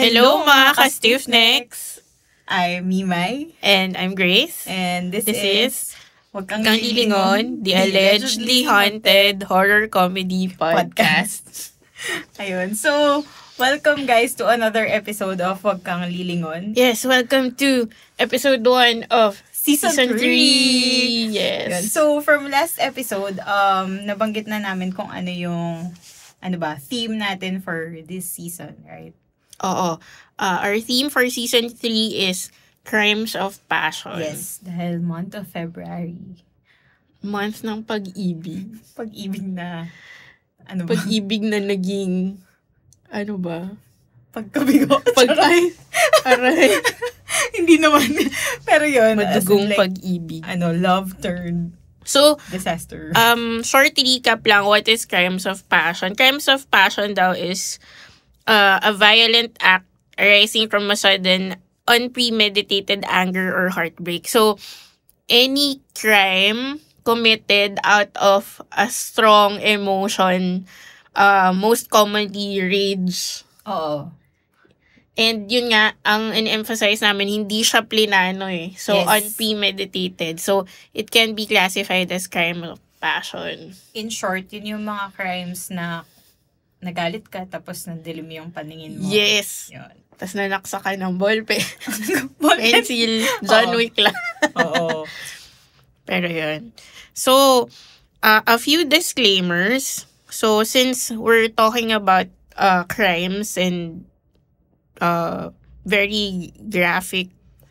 Hello mga Ka-Stiffnecks! I'm Mimai. And I'm Grace. And this is Wag Kang Kang Lilingon, the allegedly haunted horror comedy podcast. Ayun. So, welcome guys to another episode of Wag Kang Lilingon. Yes, welcome to episode 1 of Season 3. Yes. Ayun. So, from last episode, nabanggit na namin kung ano yung theme natin for this season, right? Oo. Our theme for season 3 is Crimes of Passion. Yes, dahil month of February. Month ng pag-ibig. Pag-ibig na, Pag-ibig na naging, pagkabigo. Aray. Hindi naman. Pero yun. Madugong pag-ibig. Love turned So, disaster. Short recap lang, what is Crimes of Passion? Crimes of Passion daw is a violent act arising from a sudden, unpremeditated anger or heartbreak. So, any crime committed out of a strong emotion, most commonly rage. Oo. And yun nga, ang in-emphasize namin, hindi siya plinano eh. So, Yes. unpremeditated. So, it can be classified as crime of passion. In short, yun yung mga crimes na nagalit ka tapos nandilim yung paningin mo. Yes. Yun. Tapos nanaksa ka ng ballpen. Ballpen. Pencil. John Oo. Wick lang. Oo. Pero yun. So, a few disclaimers. So, since we're talking about crimes and very graphic,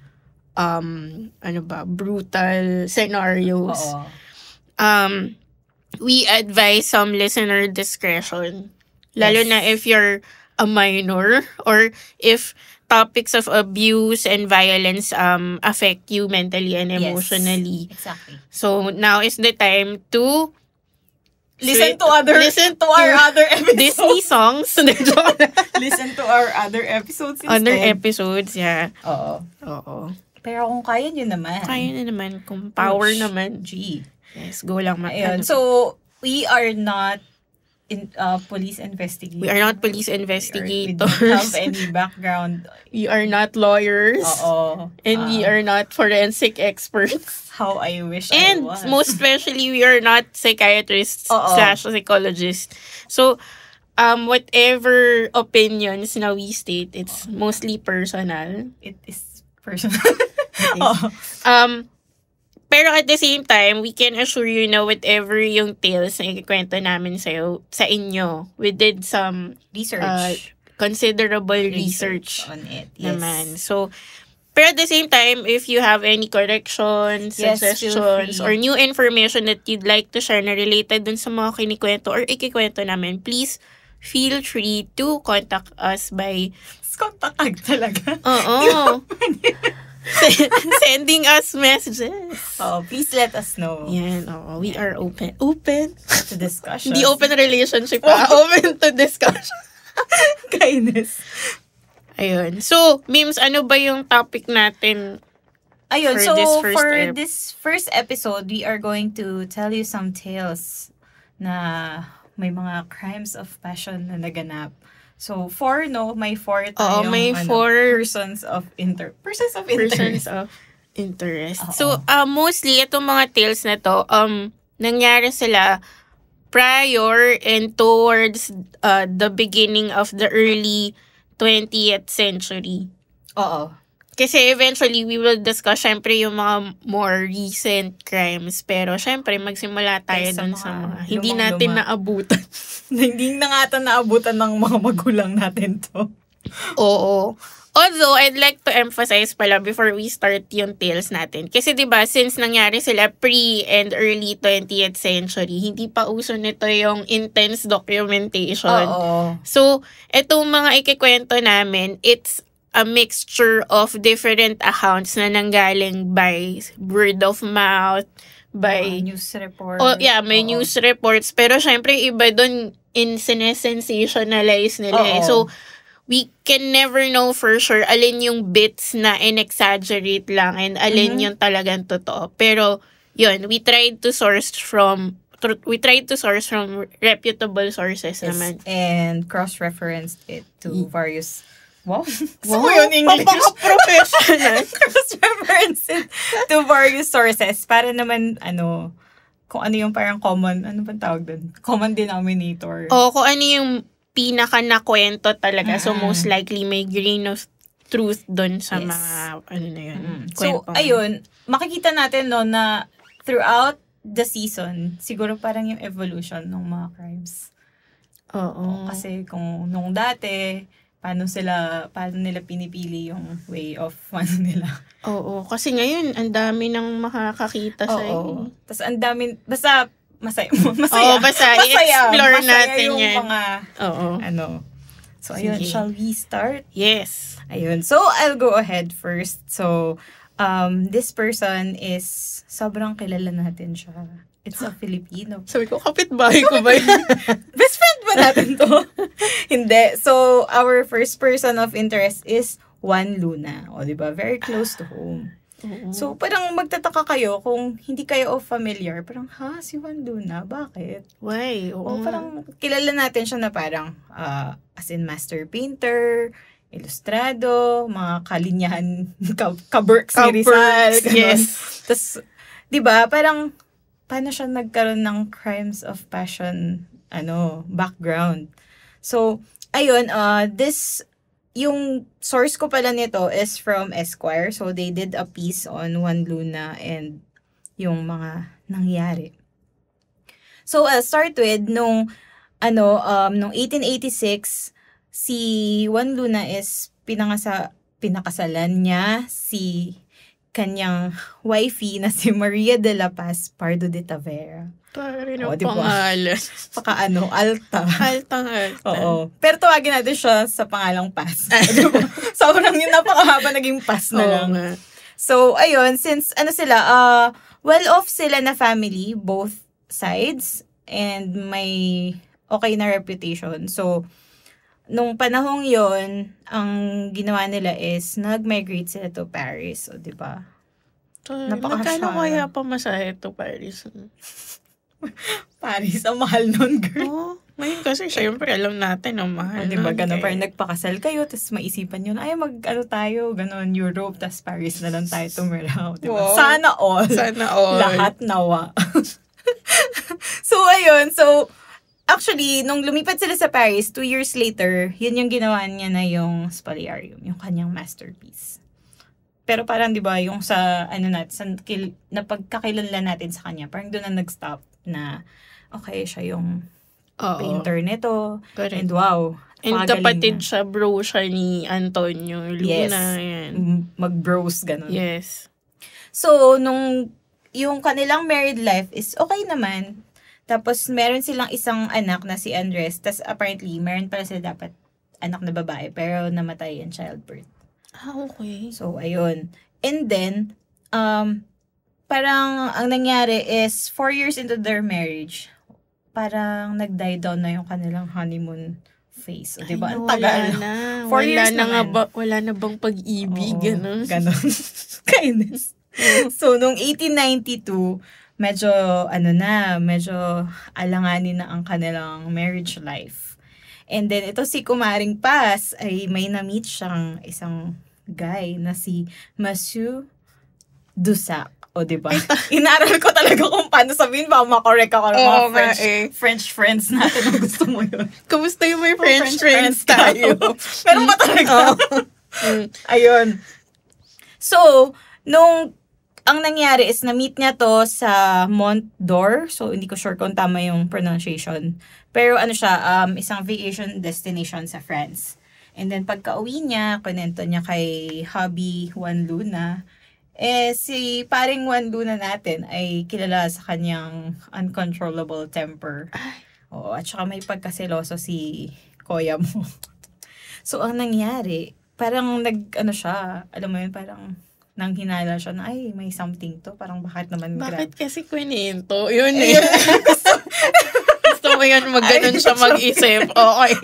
brutal scenarios, Oo. we advise some listener discretion. Lalo Yes. na if you're a minor or if topics of abuse and violence affect you mentally and emotionally. Yes. Exactly. So now is the time to Listen to our other episodes. Disney songs. Listen to our other episodes instead. Other episodes, yeah. Oo. Pero kung kaya nyo naman. Kaya na naman. Kung power Push. naman. G. Yes, go lang. Ayun. So, we are not police investigators. We are not police We investigators. don't have any background. We are not lawyers. Oo. And we are not forensic experts. How I wish And I was. most especially, we are not psychiatrists Oo. / psychologists. So, whatever opinions na we state, it's mostly personal. It is personal. It is. Oo. Pero at the same time, we can assure you na whatever yung tales na ikikwento namin sa inyo, we did some Research. considerable research on it. Yes. naman. So, pero at the same time, if you have any corrections, Yes, suggestions, feel or free. new information that you'd like to share na related dun sa mga kinikwento or ikikwento namin, please feel free to contact us by Kontakag talaga. sending us messages. Oh, please let us know. Yan, we are open. Open? To discussion. Hindi open relationship pa. Open to discussion. Kindness. Ayun. So, Mims, ano ba yung topic natin? Ayun, For so this first for ep- this first episode, we are going to tell you some tales na may mga crimes of passion na naganap. So, may four tayong may four persons of interest. Persons of interest. Oo. So, mostly, itong mga tales na to, nangyari sila prior and towards the beginning of the early 20th century. Oo. Kasi eventually, we will discuss, syempre, yung mga more recent crimes. Pero, syempre, magsimula tayo Sa dun mga sa mga hindi lumang-luma. natin naabutan. Hindi na nga ata naabutan ng mga magulang natin to. Oo. Although, I'd like to emphasize pala before we start yung tales natin. Kasi 'di ba since nangyari sila pre- and early 20th century, hindi pa uso nito yung intense documentation. Oo. So, etong mga ikikwento namin, it's a mixture of different accounts na nanggaling by word of mouth, by News report. may Oo. news reports. Pero syempre, iba dun sensationalize nila eh. Oo. So, we can never know for sure alin yung bits na in-exaggerate lang and alin yung talagang totoo. Pero, yun, we tried to source from reputable sources Yes, naman. and cross-referenced it to various Wow. So yun, English. Papaka-professional. Cross-references to various sources para naman, kung ano yung parang common, ano bang tawag dun? Common denominator. Kung ano yung pinaka na kwento talaga. So, most likely may grain of truth dun sa mga, na yun. So, ayun, makikita natin, no, na throughout the season, siguro parang yung evolution ng mga crimes. Oo. Kasi kung nung dati, paano nila pinipili yung way of nila. Oo, kasi ngayon, ang dami nang makakakita sa iyo. Tapos ang dami, basta masaya. Oo, basta i-explore natin yung yan. Mga, So, ayun, Sige. shall we start? Yes. Ayun, so I'll go ahead first. So, this person is, sobrang kilala natin siya. It's a Filipino. Sabi ko, kapitbahay ko ba yun? Best friend ba natin to? Hindi. So, our first person of interest is Juan Luna. O, diba? Very close to home. So, parang magtataka kayo kung hindi kayo familiar. Parang, si Juan Luna? Bakit? Why? Oo. Parang kilala natin siya na parang, as in master painter, ilustrado, mga kalinyahan, ka-Berks ni Rizal. Yes. Tapos, diba? Parang, paano siya nagkaroon ng crimes of passion background. So, ayun, yung source ko pala nito is from Esquire. So, they did a piece on Juan Luna and yung mga nangyari. So, I'll start with nung 1886, si Juan Luna is pinakasalan niya si kanyang wifey na si Maria de la Paz Pardo de Tavera. Parang pangalan. Alta. Alta. Oo. Pero tawagin natin siya sa pangalang Paz. Diba? Sobrang yung napakahaba naging Paz na lang. Nga. So, ayun, since well-off sila na family, both sides, and may okay na reputation. So, nung panahong yon, ang ginawa nila is nag-migrate sila to Paris. O, diba? Magkano kaya pamasahe to Paris? Paris, ang mahal nun, girl. Ngayon kasi, syempre, alam natin, ang mahal. Diba, ganun, parang nagpakasal kayo, tapos maisipan yun, tayo, ganun, Europe, tapos Paris na lang tayo tumiraw. Diba? Wow. Sana all. Lahat nawa. So, ayun, actually, nung lumipat sila sa Paris, 2 years later, yun yung ginawa niya na yung Spoliarium, yung kanyang masterpiece. Pero parang, di ba, yung sa, na pagkakilanlan natin sa kanya, parang doon na nag-stop na, okay, siya yung painter nito. Correct. And wow. And kapatid siya, bro siya ni Antonio Luna. Yes. Yan. Mag-bros, ganun. Yes. So, yung kanilang married life is okay naman. Tapos, meron silang isang anak na si Andres. Tapos, apparently, meron pala sila dapat anak na babae. Pero, namatay in childbirth. Okay. So, ayun. And then, parang, ang nangyari is, 4 years into their marriage, parang nag-die down na yung kanilang honeymoon phase. O, diba? Ang tagal. Na. 4 years Wala na bang pag-ibig? Ganon. Kindness. So, nung 1892, medyo alanganin na ang kanilang marriage life. And then, ito si Kumaring Paz ay may na-meet siyang isang guy na si Monsieur Dusac. O, diba? Inaral ko talaga kung paano sabihin, baka makorek ako ng mga French friends natin. Gusto mo yun. Kamusta yung may French friends tayo? Meron ba talaga? Ayun. So, ang nangyari is na-meet niya to sa Mont d'Or. So, hindi ko sure kung tama yung pronunciation. Pero siya, isang vacation destination sa France. And then, pagka-uwi niya, kunento niya kay hubby Juan Luna, si paring Juan Luna natin ay kilala sa kanyang uncontrollable temper. Oo, at saka may pagkaseloso si Kuya mo. So, ang nangyari, parang siya, alam mo yun, parang nang hinala siya na, ay, may something to. Parang bakit naman Bakit kasi kwento? Yun eh. Gusto mo yun, mag-ganon siya mag-isip. Okay.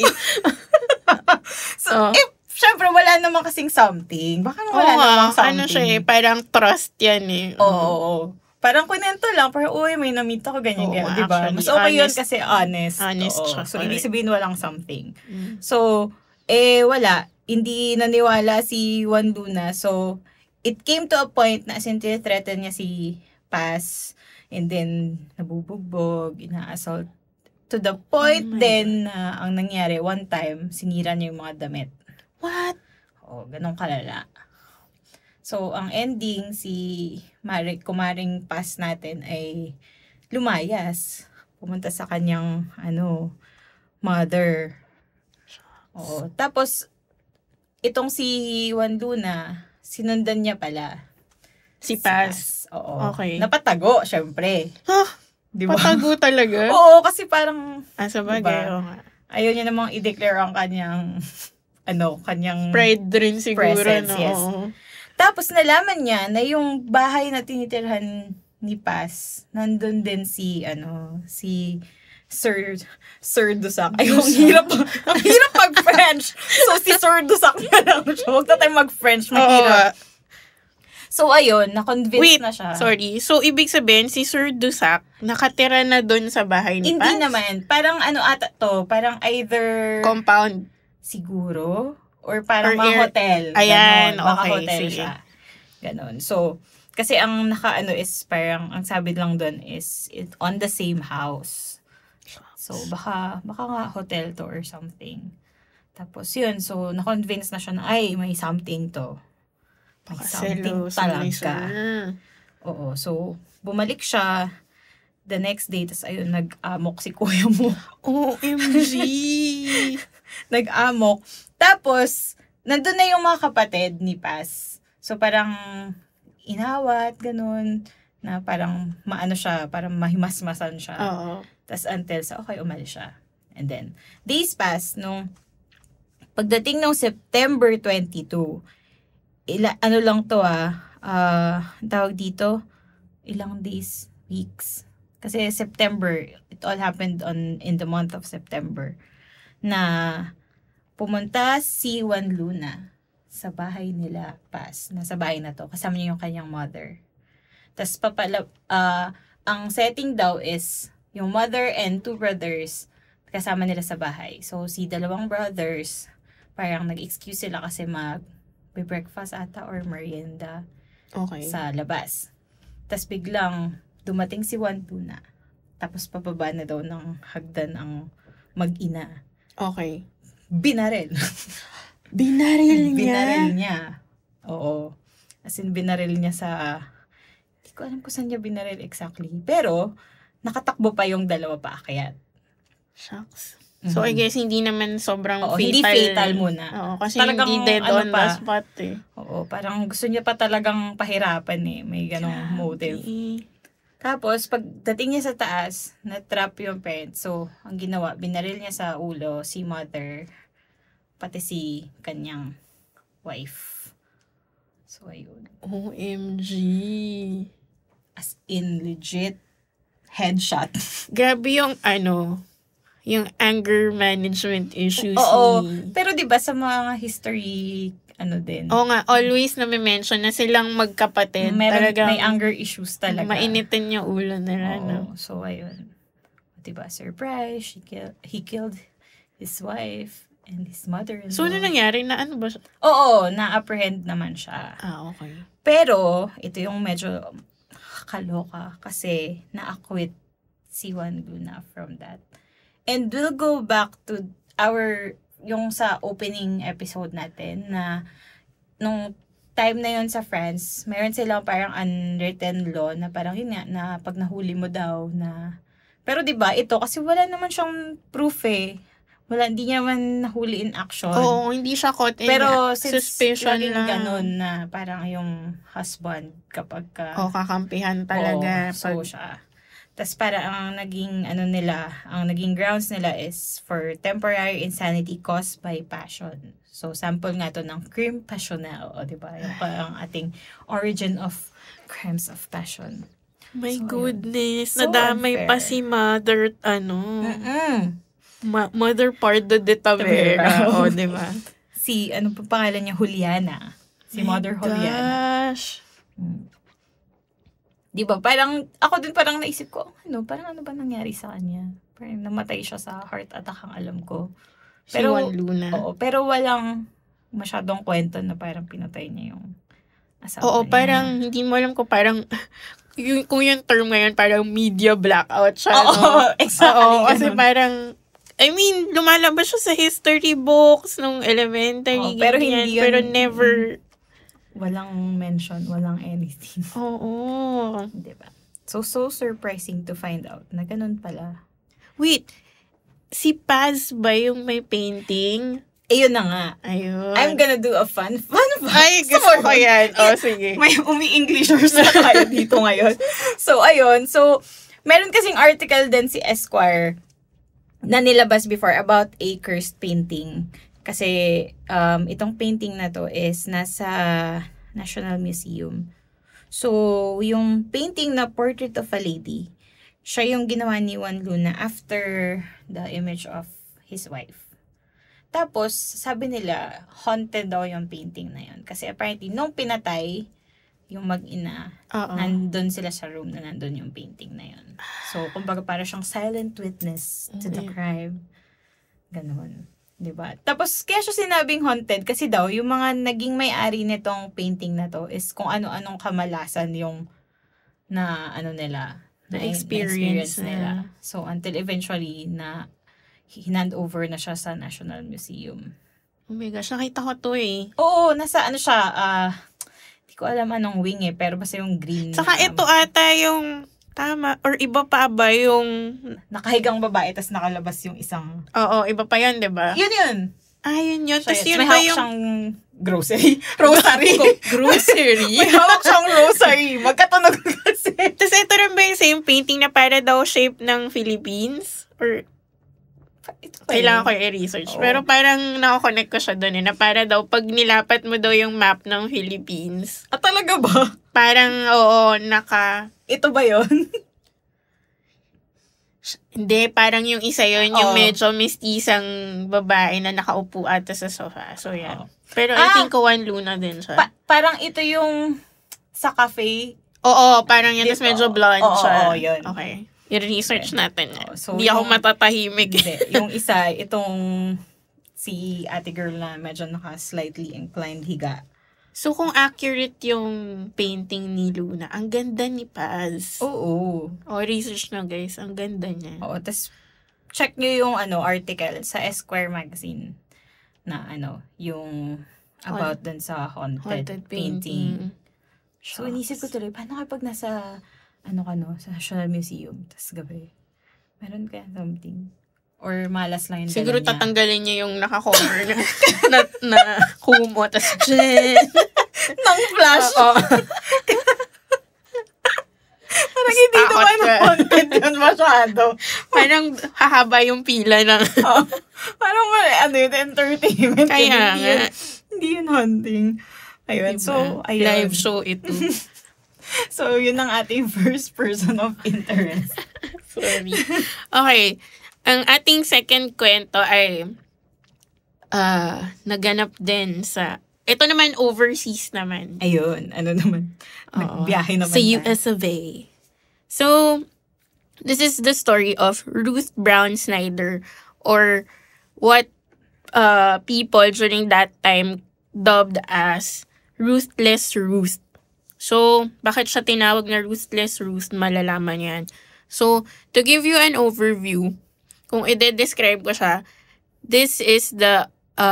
So, syempre, wala naman kasing something. Baka wala namang something. Siya eh, parang trust yan eh. Oo. Parang kunento lang, parang, may na-meet ako, ganyan. Diba? Mas okay yun kasi honest. Honest siya. So, ibig sabihin walang something. So, wala. hindi naniwala si Juan Luna. So, it came to a point na threaten niya si Paz. And then, nabubugbog, ina-assault. To the point then na ang nangyari, one time, sinira niya yung mga damit. What? Ganun kalala. So, ang ending, si kumaring Paz natin ay lumayas. Pumunta sa kanyang, mother. Tapos, itong si Juan Luna, sinundan niya pala. Si Paz. Oo. Okay. Napatago, syempre. Diba? Patago talaga? Oo, kasi parang, sa bagay, diba? Ayaw niya namang i-declare ang kanyang, kanyang pride rin siguro, presence, no? yes. Tapos nalaman niya na yung bahay na tinitirhan ni Paz, nandun din si Sir Dusak. Ay, ang hirap mag-French. So, si Sir Dusak na lang siya. Huwag na tayo mag-French, mahirap. So, ayun, na-convince na siya. Sorry. So, ibig sabihin, si Sir Dusak, nakatira na dun sa bahay ni Paz? Hindi naman. Parang ata to, parang either compound. Siguro. Or parang mga hotel. Ayan, ganon, okay. hotel Sige. siya. Ganon. So, kasi ang is parang, ang sabi lang doon is on the same house. So, baka nga hotel to or something. Tapos yun, so, na-convince na siya na, ay, may something to. May something talaga. Oo, so, bumalik siya the next day, tas ayun, nag-amok si kuya mo. OMG! Nag-amok. Tapos, nandun na yung mga kapatid ni Paz. So, parang inawat, ganun, na parang maano siya, parang mahimasmasan siya. Oo. Tapos until sa, okay, umalis siya. And then, days pass, nung pagdating ng September 22, lang to tawag dito, ilang days, weeks. Kasi September, it all happened in the month of September, na pumunta si Juan Luna sa bahay nila, Paz, nasa bahay na to, kasama niya yung kanyang mother. Tapos ang setting daw is, yung mother and two brothers, kasama nila sa bahay. So, si dalawang brothers, parang nag-excuse sila kasi mag-breakfast ata or merienda sa labas. Tapos biglang dumating si Juan Luna. Tapos pababa na daw ng hagdan ang mag-ina. Okay. Binaril. Binaril niya? Binaril niya. Oo. As in, binaril niya sa... Hindi ko alam kung saan niya binaril exactly. Pero, nakatakbo pa yung dalawa paakyat. Shucks. So, I guess, hindi naman sobrang fatal. Hindi fatal muna. Oo, kasi talagang, hindi dead on the spot eh. Oo, parang gusto niya pa talagang pahirapan eh. May ganong motive. Tapos, pagdating niya sa taas, na-trap yung parents. So, ang ginawa, binaril niya sa ulo si mother, pati si kanyang wife. So, ayun. OMG. As in, legit, headshot. Grabe yung yung anger management issues. Oo. Pero diba sa mga history, din. Oo nga, always na may mention na silang magkapatid. May anger issues talaga. Mainitin yung ulo nila. Oo. So, ayun. Diba, surprise, he killed his wife and his mother-in-law. So, ano nangyari? Na ano ba siya? Oo, na-apprehend naman siya. Okay. Pero, ito yung medyo kaloka kasi na-acquit si Juan Luna from that. And we'll go back to yung sa opening episode natin na nung time na yon sa France, mayroon silang parang unwritten law na parang yun nga, na pag nahuli mo daw na... Pero 'di ba ito, kasi wala naman siyang proof eh. Hindi niya naman nahuli in action. Oo, hindi siya caught in pero suspicion lang. ganun na parang yung husband kapag kakampihan talaga. So siya. Tapos para ang naging grounds nila is for temporary insanity caused by passion. So sample nga to ng crime passionnel, o 'di ba? Yung parang ating origin of crimes of passion. My goodness, So nadamay unfair. pa si Mother Mother Pardo de Tavera. O, di ba? Si, ano pa pangalan niya? Juliana. Si Mother Juliana. Gosh. Di ba? Parang, ako din parang naisip ko, parang ano ba nangyari sa kanya? Parang namatay siya sa heart attack ang alam ko. Pero, si Juan Luna. Oo, pero walang masyadong kwento na parang pinatay niya yung asawa Oo, niya. parang hindi mo alam kung parang kung yung term ngayon parang media blackout siya. Oo, no? exactly. Oo, kasi ganun. parang lumalabas siya sa history books nung elementary. Pero ganyan, hindi yun. Pero never. Walang mention, walang anything. Oo. Diba? So surprising to find out na ganun pala. Wait, si Paz ba yung may painting? Ayun na nga. Ayun. I'm gonna do a fun fact. Ay, gusto ko yan. O, sige. May umi-Englishers na tayo dito ngayon. So, ayun. So, meron kasing article din si Esquire na nilabas before about a cursed painting. Kasi, itong painting na to is nasa National Museum. So, yung painting na Portrait of a Lady, siya yung ginawa ni Juan Luna after the image of his wife. Tapos, sabi nila, haunted daw yung painting na yun. Kasi apparently, nung pinatay yung mag-ina, nandun sila sa room na nandun yung painting na yun. So, kumbaga para siyang silent witness to the crime. Ganun. Diba? Tapos, kaya siya sinabing haunted kasi daw, yung mga naging may-ari nitong painting na to is kung ano-anong kamalasan yung na experience nila. So, until eventually na hinand over na siya sa National Museum. Oh my gosh, nakita ko to eh. Oo, nasa siya, hindi ko alam anong wing pero basta yung green. Saka ito ata yung, tama, or iba pa ba yung... Nakahigang babae, tas nakalabas yung isang... Oo, iba pa yun, diba? Yun. Yun. Tapos yun may ba hawak yung... siyang grocery. Rosary. Grocery? May hawak siyang rosary. Magkatunog kasi. Tapos ito rin ba yung same painting na para daw shape ng Philippines? Or... Kailangan ko i-research. Oo. Pero parang nakakonect ko siya doon na para daw pag nilapat mo daw yung map ng Philippines. Talaga ba? Parang, oo, Ito ba yun? Hindi, parang yung isa yun, yung medyo mistisang babae na nakaupo ata sa sofa. So, yan. Pero I think Juan Luna din siya. Parang ito yung sa cafe. Oo, parang yan. Tapos medyo blonde siya. Oo, yun. Okay. I-research natin yan. So Hindi ako matatahimik. Hindi. Yung isa, itong si ate girl na medyo naka-slightly inclined higa. So, kung accurate yung painting ni Luna, ang ganda ni Paz. Oo. Research na guys. Ang ganda niya. Oo. Tapos, check nyo yung article sa Esquire magazine na yung about dun sa haunted painting. So, inisip ko tuloy, paano kapag nasa sa National Museum, tas gabi, meron kaya something? Or malas lang yung siguro dala niya. Tatanggalin niya yung naka-cover na kumo, tas dyan. Nang flash. Parang hindi naman haunted yun masyado. Parang hahaba yung pila ng... Parang yun, entertainment. Kaya nga. Hindi yun haunting. Ayun, diba? So, ayun. Live show ito. So, yun ang ating first person of interest. Sorry. Okay. Ang ating second kwento ay naganap din sa... Ito naman overseas naman. Ayun. Ano naman? Nagbiyahe naman. Sa US of A. So, this is the story of Ruth Brown Snyder, or what people during that time dubbed as Ruthless Ruth. So, bakit siya tinawag na Ruthless Ruth? Malalaman yan. So, to give you an overview, kung i-describe ko siya, this is the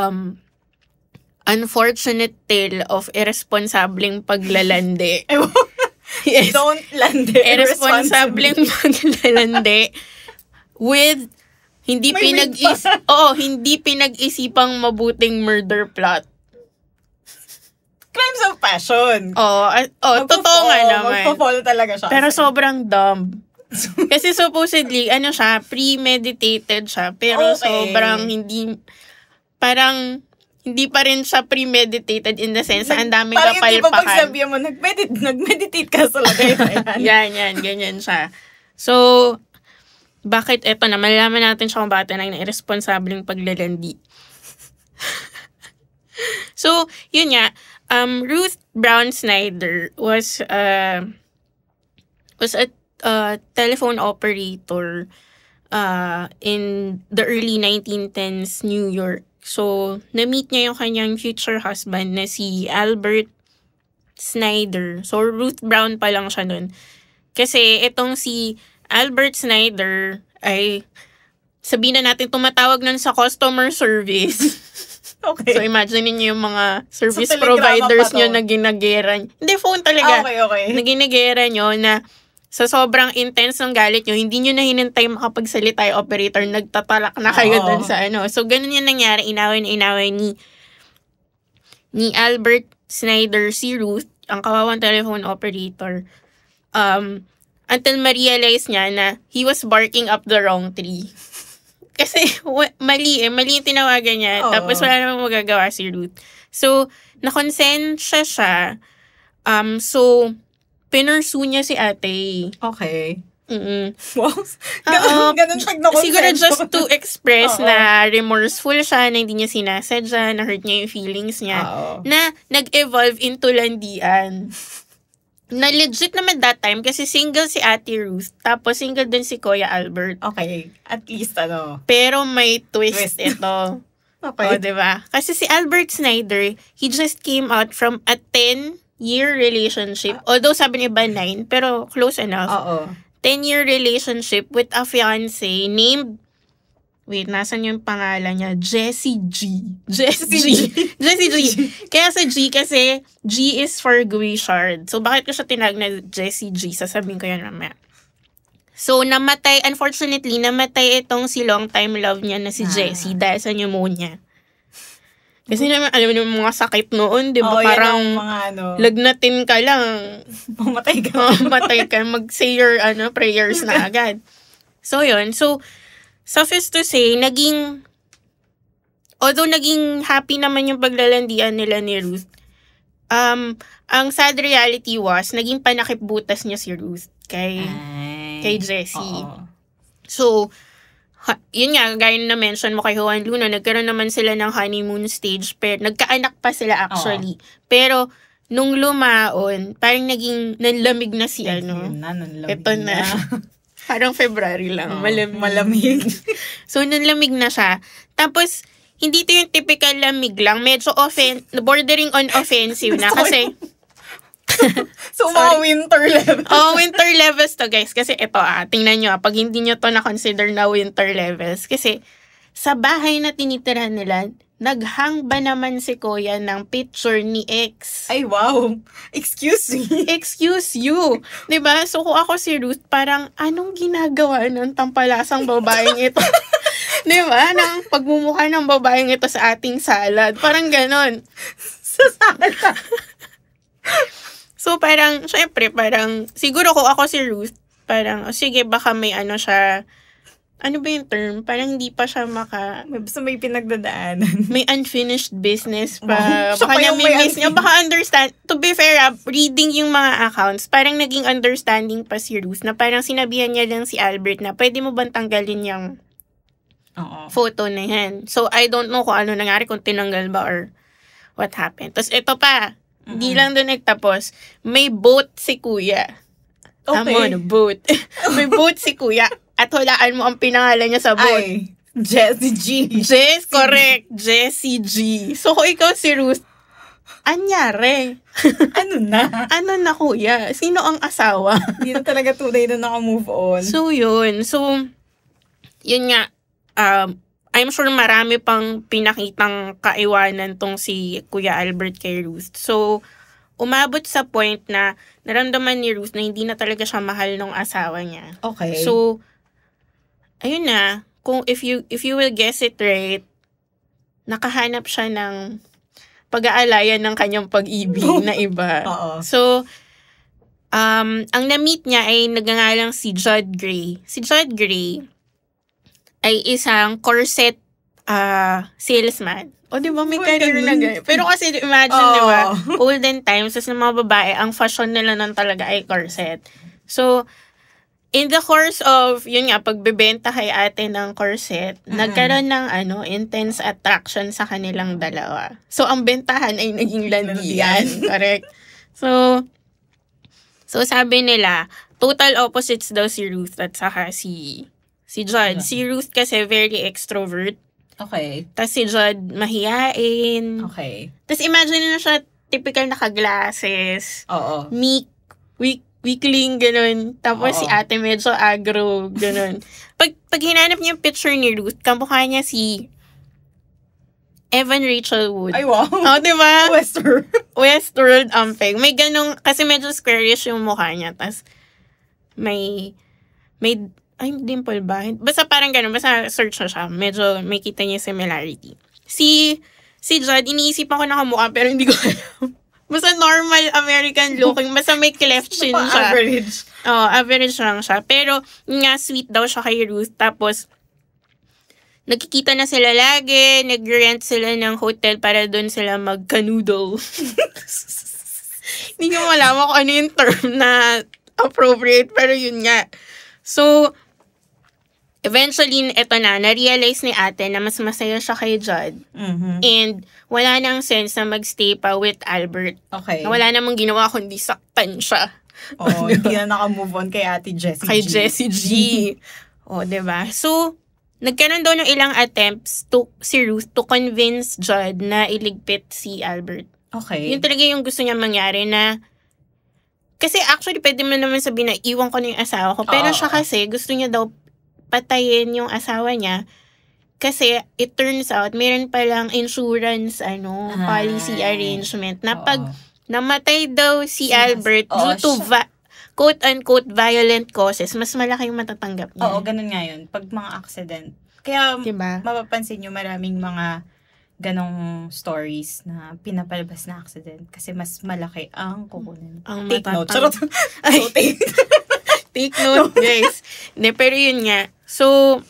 unfortunate tale of irresponsableng paglalande. Yes. Don't lande. Irresponsableng paglalande with hindi pinag-isipang mabuting murder plot. Crimes of passion. Totoo nga naman. Magpo-follow talaga siya. Pero sobrang dumb. Kasi supposedly, premeditated siya. Pero sobrang hindi pa rin siya premeditated in the sense na ang daming kapalpakan. Parang hindi pa pagsabihan mo, nag-meditate ka sa lagay na yan. yan, ganyan siya. So, bakit eto na, malalaman natin siya kung bakit na irresponsableng paglalandi. So, yun nga, Ruth Brown Snyder was a telephone operator in the early 1910s New York. So, na-meet niya yung kanyang future husband na si Albert Snyder. So, Ruth Brown pa lang siya nun. Kasi itong si Albert Snyder ay, sabihin na natin, tumatawag nun sa customer service. Okay. So, imagine niyo yung mga service telegrama providers pa to. nyo na ginagera. Hindi, phone talaga. Okay. Na ginagera nyo na sa sobrang intense ng galit nyo, hindi nyo na hinintay makapagsalita yung operator, nagtatalak na kayo dun sa ano. So, ganun yung nangyari. Inaway ni Albert Snyder, si Ruth, ang kawawang telephone operator, until ma-realize niya na he was barking up the wrong tree. Kasi mali yung tinawagan niya. Oo. Tapos wala namang magagawa si Ruth. So, nakonsensya siya. So, pinursue niya si ate. Okay. Mm-mm. Wow. Ganun pag na-consent. Siguro just to express Oo. na remorseful siya, na hindi niya sinasadya, na hurt niya yung feelings niya, Oo. na nag-evolve into landian. Na legit naman that time kasi single si Ate Ruth, tapos single din si Kuya Albert. Okay. At least Pero may twist ito. Okay. O, diba? Kasi si Albert Snyder, he just came out from a 10-year relationship. Although sabi ni iba 9, pero close enough. Oo. 10-year relationship with a fiancé named, wait, nasan yung pangalan niya? Jessie G. Jessie G. Kaya sa G kasi, G is for Guichard. So, bakit ko siya tinag na Jessie G? Sasabihin ko yan mamaya. So, unfortunately, namatay itong si long time love niya na si Jessie dahil sa pneumonia. Kasi naman, alam mo yung mga sakit noon, di ba? Parang lagnatin ka lang. Mamatay ka. Mag-say your prayers na agad. So, yun. So, suffice to say, although naging happy naman yung paglalandian nila ni Ruth, ang sad reality was, naging panakipbutas niya si Ruth kay Jessie. So, yun nga, gaya na mention mo kay Juan Luna, nagkaroon naman sila ng honeymoon stage, pero nagkaanak pa sila actually. Pero, nung lumaon, parang naging nanlamig na si Ito na. Parang February lang. Malamig. So, nanlamig na siya. Tapos, hindi to yung typical lamig lang. Medyo bordering on offensive na. Kasi, so, mga winter levels. Winter levels to, guys. Kasi ito, tingnan nyo, pag hindi nyo to na-consider na winter levels. Kasi, sa bahay na tinitira nila, naghang ba naman si Kuya ng picture ni ex? Ay, wow. Excuse me. Excuse you. Diba? So, kung ako si Ruth, parang, anong ginagawa ng tampalasang babaeng ito? Diba? Nang pagmumukha ng babaeng ito sa ating salad. Parang ganon. Sa salad. So, parang, syempre, parang, siguro kung ako si Ruth, parang, sige, baka may siya, ano ba yung term? Parang hindi pa siya Basta may pinagdadaanan. May unfinished business pa. Siya Baka pa yung may nami-miss niya. Baka understand. To be fair, reading yung mga accounts, parang naging understanding pa si Ruth na parang sinabihan niya lang si Albert na pwede mo bang tanggalin yung photo na yan. So, I don't know kung ano nangyari, kung tinanggal ba or what happened. Tapos ito pa, hindi lang doon nagtapos. May boat si Kuya. Okay. Boat. May boat si Kuya. At hulaan mo ang pinangalan niya sa boat. Ay, Jessie G. Correct. Jessie G. So, kung ikaw si Ruth, anyari? Ano na, Kuya? Sino ang asawa? Hindi na talaga tunay na naka-move on. So, yun. So, yun nga. I'm sure marami pang pinakitang kaiwanan tong si Kuya Albert kay Ruth. So, umabot sa point na naramdaman ni Ruth na hindi na talaga siya mahal ng asawa niya. Okay. So, ayun na, kung if you will guess it right, nakahanap siya ng pag-aalayan ng kanyang pag-ibig na iba. So, ang na-meet niya ay nagngangalang si Judd Gray. Si Judd Gray ay isang corset salesman. O, di ba, may career na ganyan. Pero kasi, imagine, di ba, olden times, as ng mga babae, ang fashion nila nun talaga ay corset. So, in the course of, yun nga, pagbebenta kay ate ng corset, nagkaroon ng, intense attraction sa kanilang dalawa. So, ang bentahan ay naging landian. Correct? So, sabi nila, total opposites daw si Ruth at saka si Judd. Si Ruth kasi very extrovert. Okay. Tapos si Judd, mahiyain. Okay. Tapos imagine na siya, typical naka-glasses. Oo. Meek, weakling, ganun. Tapos si ate medyo agro, ganun. Pag hinanap niya yung picture ni Ruth, kamukha niya si Evan Rachel Wood. Ay, wow. Diba? Westworld ampeg. May ganung, kasi medyo squarish yung mukha niya. Tapos, may, ay, dimple ba? Basta parang ganun. Basta search na siya. Medyo may kita niya similarity. Si Judd, iniisipan ko na kamukha, pero hindi ko alam. Basta normal American looking. Basta may cleft chin siya. Average. Average lang siya. Pero, nga, sweet daw siya kay Ruth. Tapos, nagkikita na sila lagi, nag-rent sila ng hotel para doon sila mag-canoodle. Hindi ko malaman kung ano yung term na appropriate, pero yun nga. So, eventually, eto na-realize ni ate na mas masaya siya kay Judd. Mm-hmm. And wala nang sense na magstay pa with Albert. Okay. Wala namang ginawa kundi saktan siya. Hindi na naka-move on kay ate Jessie G. Kay Jessie G. Diba? So, nagkaroon daw ng ilang attempts si Ruth to convince Judd na iligpit si Albert. Okay. Yun talaga yung gusto niya mangyari na kasi actually pwede mo naman sabihin na iwan ko na yung asawa ko. Pero siya kasi gusto niya daw patayin yung asawa niya kasi it turns out meron palang insurance policy arrangement na pag namatay daw si Albert due to quote-unquote violent causes, mas malaki yung matatanggap niya. Oo, ganun nga yun. Pag mga accident. Kaya, diba? mapapansin nyo maraming mga ganong stories na pinapalabas na accident kasi mas malaki ang kukunin. Take note. Charot. Take note, guys. Hindi, pero yun nga. So,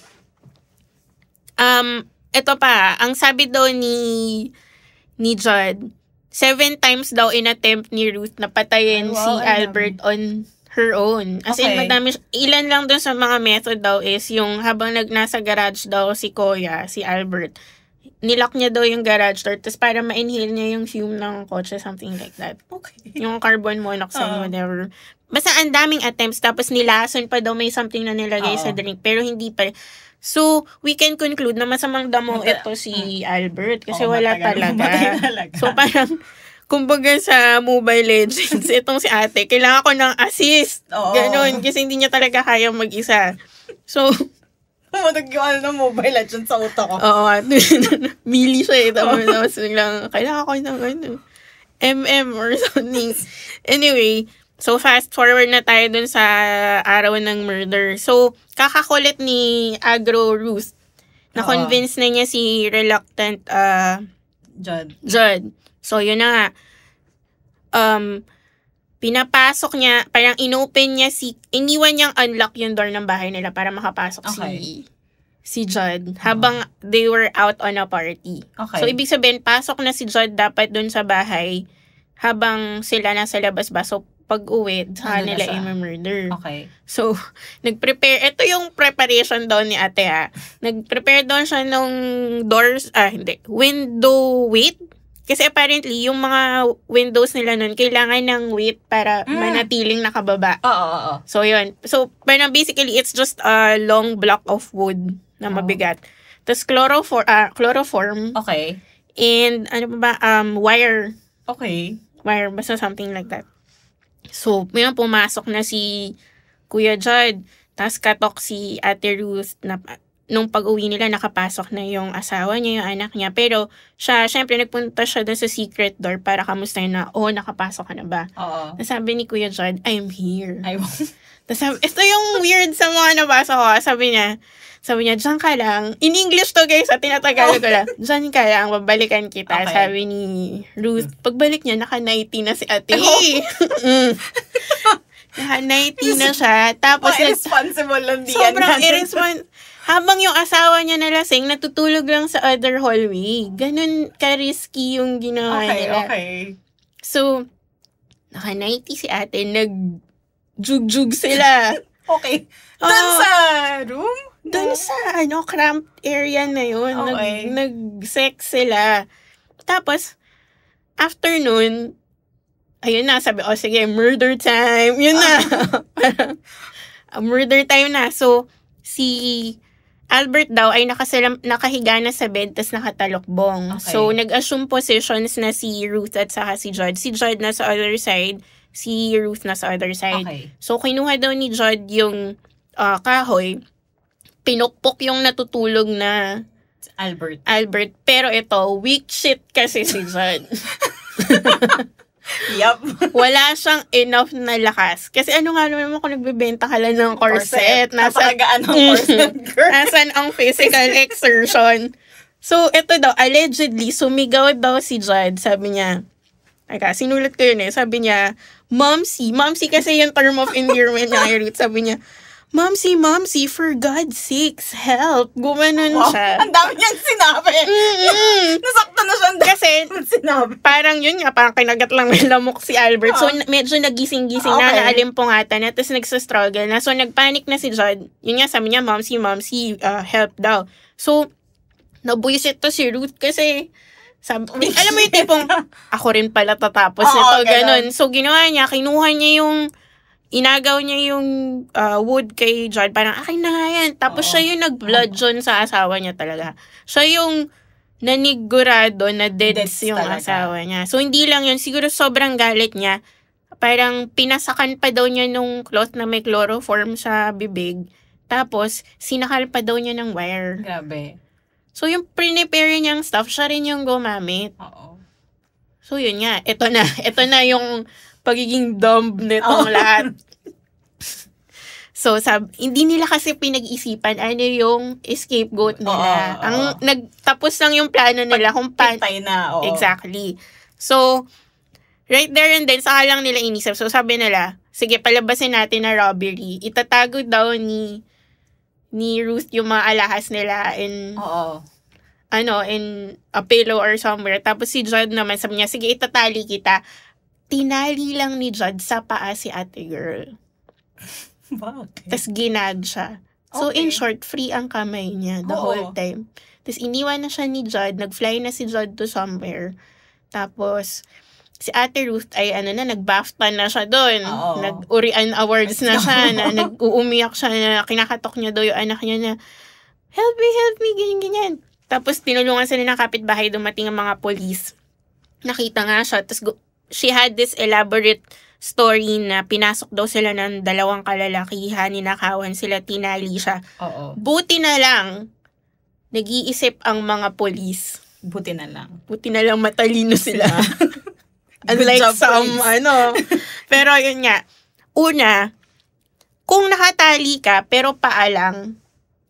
ito pa, ang sabi daw ni Judd, 7 times daw in-attempt ni Ruth na patayin si Albert on her own. As in, madami, ilan lang dun sa mga method daw is yung habang nasa garage daw si Kuya, si Albert, nilock niya daw yung garage door tapos para ma-inhale niya yung fume ng kotse, something like that. Okay. Yung carbon monoxide, whatever. Basta ang daming attempts, tapos nilason pa daw may something na nilagay sa drink, pero hindi pa. So, we can conclude na masamang damo ito si Albert kasi wala talaga. So, parang kumbaga sa Mobile Legends, itong si ate, kailangan ko ng assist. Ganon, kasi hindi niya talaga kaya mag-isa. So, matagyan ng Mobile Legends sa utak ko. Mili siya eh. Tapos biglang, kailangan ko ng MM or something. Anyway, so fast forward na tayo dun sa araw ng murder. So, kakakulit ni Agro Ruth. Na-convince na niya si reluctant Judd. So, yun na nga. Pinapasok niya, parang inopen niya iniwan niyang unlock yung door ng bahay nila para makapasok si Judd habang they were out on a party. Okay. So, ibig sabihin, pasok na si Judd dapat dun sa bahay habang sila nasa labas ba. So, pag-uwi, sa nila i-murder. Okay. So, nag-prepare. Ito yung preparation daw ni ate Nag-prepare daw siya ng window weight. Kasi apparently, yung mga windows nila nun, kailangan ng weight para manatiling nakababa. Oo. So, yun. So, parang basically, it's just a long block of wood na mabigat. Tapos, chloroform. Okay. And, wire. Okay. Wire, basta something like that. So, may pumasok na si Kuya Judd. Tapos, katok si Ate Ruth na nung pag-uwi nila, nakapasok na yung asawa niya, yung anak niya. Pero, syempre, nagpunta siya doon sa secret door para kamustahin na, nakapasok ka na ba? Oo. Sabi ni Kuya Judd, I'm here. I won't. Tapos, ito yung weird sa mga nabasa ko. Sabi niya, dyan ka lang. In English to, guys, at tinatagalog ko lang. Dyan ka lang, babalikan kita. Okay. Sabi ni Ruth, pagbalik niya, naka-90 na si ate. Naka-90 na siya. Tapos, irresponsible lang diyan. Sobrang irresponsible. Habang yung asawa niya nalasing, natutulog lang sa other hallway. Ganun ka-risky yung ginawa nila. Okay. So, naka-90 si ate, nag-jug-jug sila. Okay. Doon sa room? Doon sa, cramped area na yun. Okay. Nag-sex sila. Tapos, after nun, ayun na, sabi, sige, murder time. Yun na. Murder time na. So, si Albert daw ay nakahiga na sa bed tas nakatalokbong. Okay. So, nag-assume positions na si Ruth at saka si Judd. Si Judd na sa other side, si Ruth na sa other side. Okay. So, kinuha daw ni Judd yung kahoy, pinukpok yung natutulog na Albert. Pero ito, weak shit kasi si Judd. Yup. Wala siyang enough na lakas. Kasi ano nga naman kung nagbebenta ka lang ng corset. Napakagaan ng corset, girl. Nasan ang physical exertion. So, ito daw, allegedly, sumigaw daw si Judd. Sabi niya, sinulat ko yun Sabi niya, Momsy kasi yung term of endearment niya kay Ruth. Sabi niya, Momsy, for God's sakes, help. Gumanon siya. Ang dami niyang sinabi. Nasaktan na siya. Kasi, sinabi. Parang yun nga, parang kinagat lang may lamok si Albert. So, medyo nagising-gising na, naalimpungatan na, tapos nagsastruggle na. So, nagpanic na si Judd. Yun nga, sabi niya, Momsy, help daw. So, nabuisit to si Ruth kasi, alam mo yung tipong, ako rin pala tatapos nito, ganun. So, ginawa niya, kinuha niya yung, inagaw niya yung wood kay Judd. Parang, akin na nga yan. Tapos siya yung nag-bludgeon sa asawa niya talaga. Siya yung nanigurado na deads yung talaga. Asawa niya. So, hindi lang yun. Siguro sobrang galit niya. Parang pinasakan pa daw niya nung cloth na may chloroform sa bibig. Tapos, sinakal pa daw niya ng wire. Grabe. So, yung prepare niyang stuff, siya rin yung gumamit. Oo. So, yun nga. Ito na yung pagiging dumb nitong lahat. So, hindi nila kasi pinag-isipan ano yung scapegoat nila. Nagtapos lang yung plano nila kung Pintay na, Exactly. So, right there and then, saka lang nila inisip. So, sabi nila, sige, palabasin natin na robbery. Itatago daw ni Ruth yung mga alahas nila in a pillow or somewhere. Tapos si Judd naman, sabi niya, sige, itatali kita. Tinali lang ni Judd sa paa si ate girl. Bakit? Tapos ginag siya. So, in short, free ang kamay niya the whole time. Tapos iniwan na siya ni Judd. Nag-fly na si Judd to somewhere. Tapos, si ate Ruth ay nag-BAFTA na siya doon. Nag-Urian Awards na siya. Nag-uumiyak siya na kinakatok niya daw yung anak niya na, help me, ganyan. Tapos, tinulungan sila ng kapitbahay, dumating ang mga police. Nakita nga siya. Tapos, she had this elaborate story na pinasok daw sila ng dalawang kalalakihan, ninakawan sila, tinali siya. Buti na lang, nag-iisip ang mga police. Buti na lang matalino sila. Unlike some, Pero yun nga, una, kung nakatali ka, pero paalang,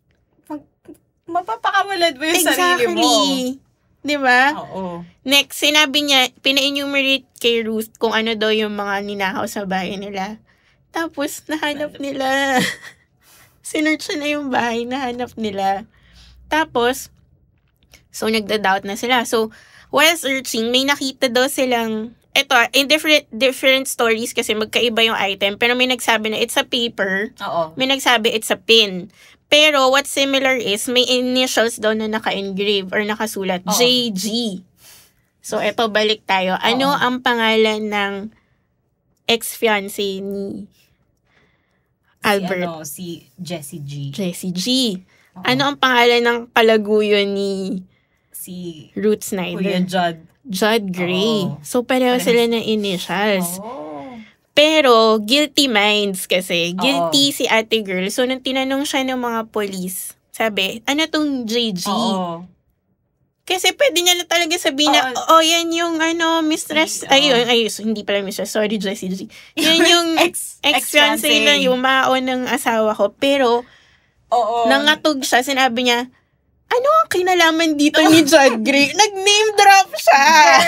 mapapakamalad mo yung sarili mo. Diba? Oo. Next, sinabi niya, pina-enumerate kay Ruth kung ano daw yung mga ninakaw sa bahay nila. Tapos, nahanap nila. Sinearch na yung bahay, nahanap nila. Tapos, so, nagda-doubt na sila. So, while searching, may nakita daw silang, in different stories kasi magkaiba yung item, pero may nagsabi na it's a paper. May nagsabi it's a pin. Pero what's similar is may initials daw na naka-engrave or nakasulat, JG. So, eto, balik tayo. Ano ang pangalan ng ex-fiancé ni Albert? Si Jessie G. Jessie G. Ano ang pangalan ng kalaguyo ni si Ruth Snyder? Kuya Judd Gray. So, pareho sila ng initials. Pero, guilty minds kasi. Guilty si ate girl. So, nung tinanong siya ng mga police, sabi, ano tong JG? Kasi pwede niya na talaga sabihin na, yan yung mistress, hindi pala mistress, sorry Jessie G. Yan yung ex-fiancé na yung maon ng asawa ko. Pero, nangatog siya, sinabi niya, ano ang kinalaman dito ni Judd Gray? Nag-name drop siya!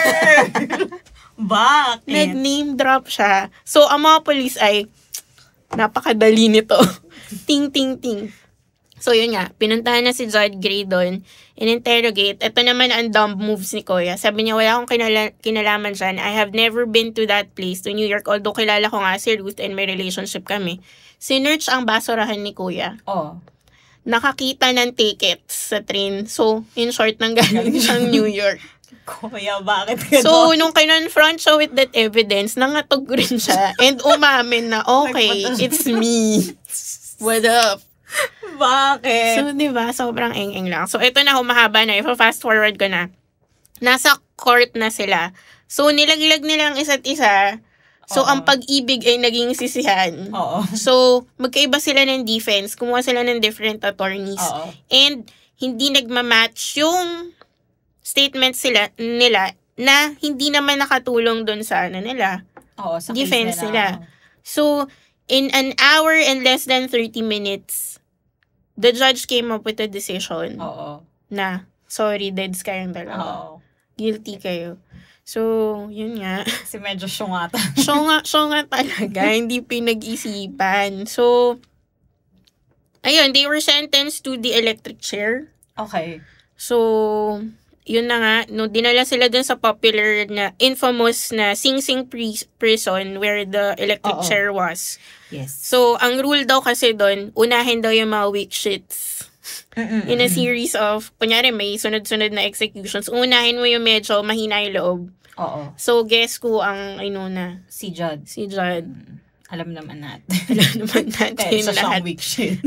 Bakit? Nag-name drop siya. So, ang mga police ay, napakadali nito. Ting, ting, ting. So, yun nga. Pinuntahan na si Judd Gray doon. In-interrogate. Ito naman ang dumb moves ni Kuya. Sabi niya, wala akong kinalaman dyan. I have never been to that place, to New York. Although, kilala ko nga si Ruth and may relationship kami. Sinearch ang basurahan ni Kuya. Nakakita ng tickets sa train. So, in short, nanggaling siyang New York. Kuya, bakit gano'n? So, nung kinonfront siya with that evidence, nangatog rin siya. And umamin na, okay, it's me. What up? Bakit? So, di ba? Sobrang eng-eng lang. So, ito na, humahaba na. If fast forward ko na. Nasa court na sila. So, nilaglag nila ang isa't isa. So, ang pag-ibig ay naging sisihan. Oo. So, magkaiba sila ng defense. Kumuha sila ng different attorneys. Oo. And, hindi nagmamatch yung statements nila na hindi naman nakatulong dun sa nila. Oo, sa defense case nila. So, in an hour and less than 30 minutes, the judge came up with a decision na, sorry, deads kayong dalawa. Guilty kayo. So, yun nga. Kasi medyo syungata. Syunga talaga. Hindi pinag-isipan. So, ayun, they were sentenced to the electric chair. Okay. So, yun na nga, no, dinala sila dun sa popular na, infamous na Sing Sing prison where the electric chair was. Yes. So, ang rule daw kasi dun, unahin daw yung mga weak shits. In a series of, kunyari may sunod-sunod na executions, unahin mo yung medyo mahina yung loob. Oo. So, guess ko ang, na, Si Judd. Alam naman natin. Isa siyang weak shit.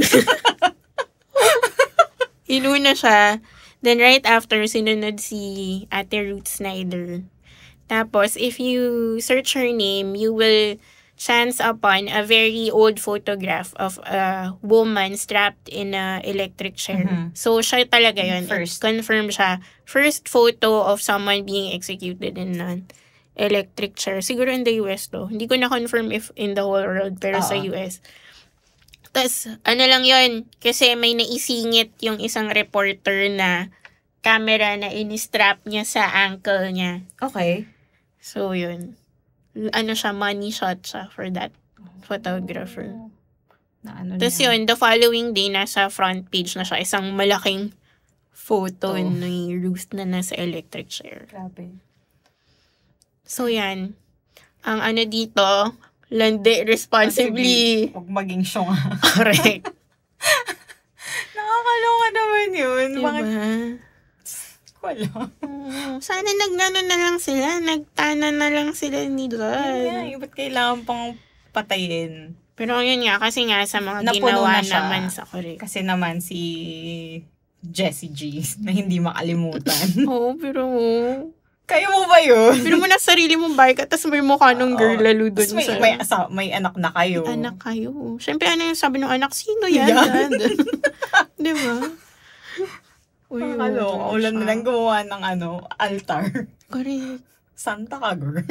Inuna siya. Then, right after, sinunod si Ate Ruth Snyder. Tapos, if you search her name, you will chance upon a very old photograph of a woman strapped in a electric chair. So, siya talaga yun. First. Confirm siya. First photo of someone being executed in an electric chair. Siguro in the US to. Hindi ko na-confirm if in the whole world, pero sa US. Tapos, lang yun, kasi may naisingit yung isang reporter na camera na in-strap niya sa ankle niya. Okay. So, yun. Money shot siya for that photographer. Tapos yun, the following day, nasa front page na siya, isang malaking photo ni Ruth na nasa electric chair. Grabe. So, yan. Ang dito, landi responsibly. Huwag maging syunga. Correct. Nakakaloka naman yun. Diba? Wala. Sana nagnano na lang sila. Nagtana na lang sila ni God. Ba't kailangan pang patayin? Pero yun nga, kasi nga sa mga Napuno ginawa na siya. naman sa correct. Kasi naman si Jessie G na hindi makalimutan. Oo, pero... Kaya mo ba yun? Pero mo na sarili mong bike at tapos may mukha nung girl lalo dun sa... May anak na kayo. May anak kayo. Siyempre, yung sabi ng anak? Sino yan? Di ba? Nakakaloka. Ulan na lang gumawa ng altar. Correct. Santa ka, girl.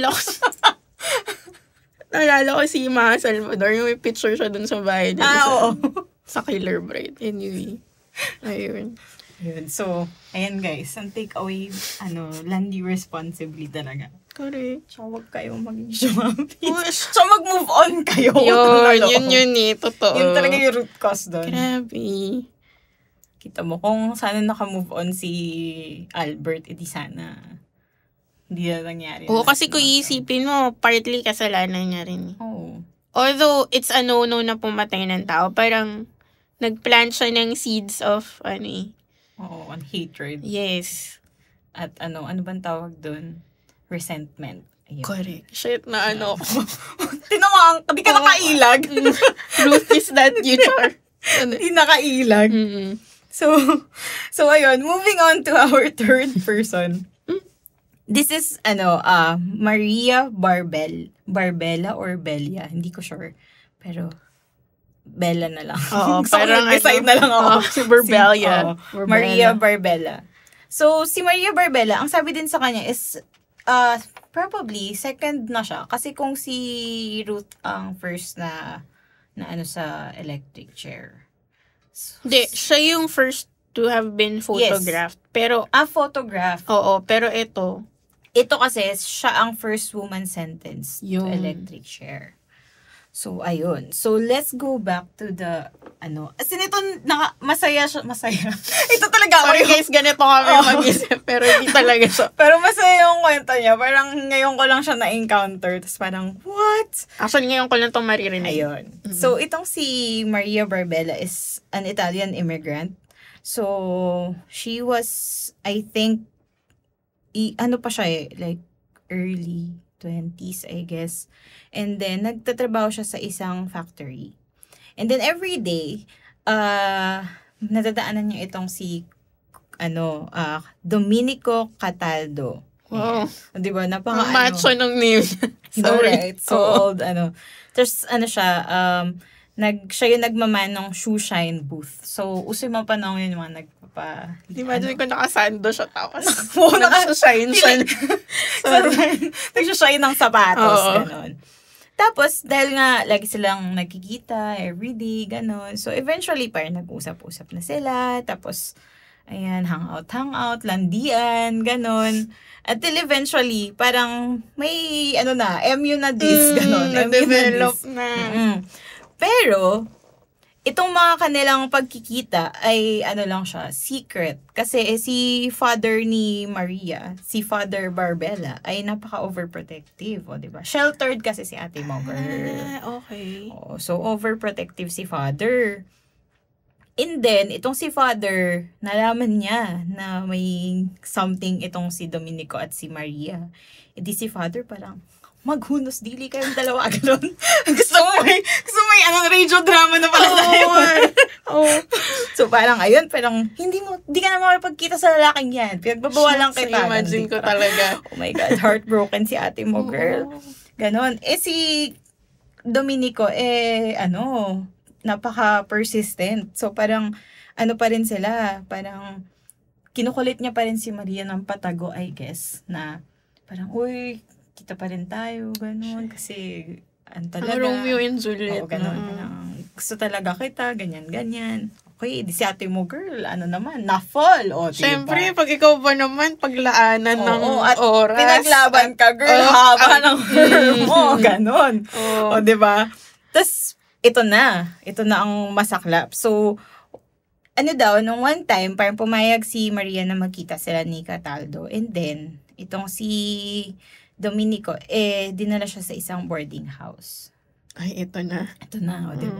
Naalala ko si Ma Salvador, yung may picture siya dun sa bahay. Oo. Sa Killer Bride. Anyway. Ayun. Yun. So, ayan guys, ang takeaway, landi responsibly talaga. Correct. So, huwag kayong maging shumapi. So, mag-move on kayo. Yun totoo. Yun talaga yung root cause doon. Grabe. Kita mo, kung sana naka-move on si Albert, edi sana hindi na nangyari. Oo, kasi kung iisipin mo, partly kasalanan niya rin. Oo. Although, it's a no-no na pumatay ng tao, parang nag-plant siya ng seeds of, Oo, on hatred. Yes. At ano bang tawag doon? Resentment. Ayun. Correct. Shit na Tinamang, di ka nakailag. Ruth is that future. Di nakailag. Mm-hmm. So ayun, moving on to our third person. This is, Maria Barbella or Belia. Hindi ko sure. Pero, Bella na lang. Oo, so, parang decide na lang ako. Si Barbella. Maria Barbella. So, si Maria Barbella, ang sabi din sa kanya is, probably, second na siya. Kasi kung si Ruth ang first na sa electric chair. Hindi, siya yung first to have been photographed. Yes. Pero, photograph. Oo, pero ito kasi, siya ang first woman sentenced to electric chair. So, ayun. So, let's go back to the, as in ito, masaya siya, masaya. Ito talaga. Sorry guys, ganito kami mag-isip, pero hindi talaga siya. Pero masaya yung kwento niya. Parang ngayon ko lang siya na-encounter. Tapos parang, what? Actually, ngayon ko lang itong maririnig. Ayun. Mm-hmm. So, itong si Maria Barbella is an Italian immigrant. So, she was, I think, pa siya like, early 20s, I guess. And then, nagtatrabaho siya sa isang factory. And then, every day, nadadaanan niya itong si Domenico Cataldo. Wow. Yeah. Di ba? Napaka macho ng name. Right? So old, There's, siya, siya yung nagmaman ng shoe shine booth. So, uso yung mga panahon yun, yung mga Imagine ko nakasando siya tapos. Nag-shine siya. Nag-shine ng sapatos, gano'n. Tapos, dahil nga, lagi silang nagkikita, everyday, gano'n. So, eventually, parang nag-usap-usap na sila. Tapos, ayan, hangout, landian, gano'n. Until eventually, parang may, MU na this, gano'n. Na-develop na. Pero, itong mga kanilang pagkikita ay, lang siya, secret. Kasi si father ni Maria, si Father Barbella, ay napaka-overprotective, diba? Sheltered kasi si ate mo, girl. Okay. So, overprotective si father. And then, itong si father, nalaman niya na may something itong si Domenico at si Maria. E di si father parang, maghunos dili kayong dalawa, gano'n. gusto mo may radio drama na pala tayo. So parang, ayun, hindi ka na makapagkita sa lalaking yan. Pinagbabawalan kita. Imagine ko talaga. Oh my God, heartbroken si ate mo, girl. Ganon. Si Domenico, napaka-persistent. So parang, pa rin sila, parang, kinukulit niya pa rin si Maria ng patago, I guess, na parang, uy, kita pa rin tayo, gano'n, kasi, talaga. Romeo and Juliet. Oo, gano'n. Gusto talaga kita, ganyan. Okay, di si ate mo, girl, naman, na-fall, diba? Siyempre, pag ikaw ba naman, paglaanan ng at oras. Pinaglaban ka, girl, haba ng hair mo, gano'n. Diba? Tapos, ito na ang masaklap. So, nung one time, parang pumayag si Maria na magkita sila ni Cataldo, and then, itong si Domenico, dinala siya sa isang boarding house. Ay, ito na. Diba?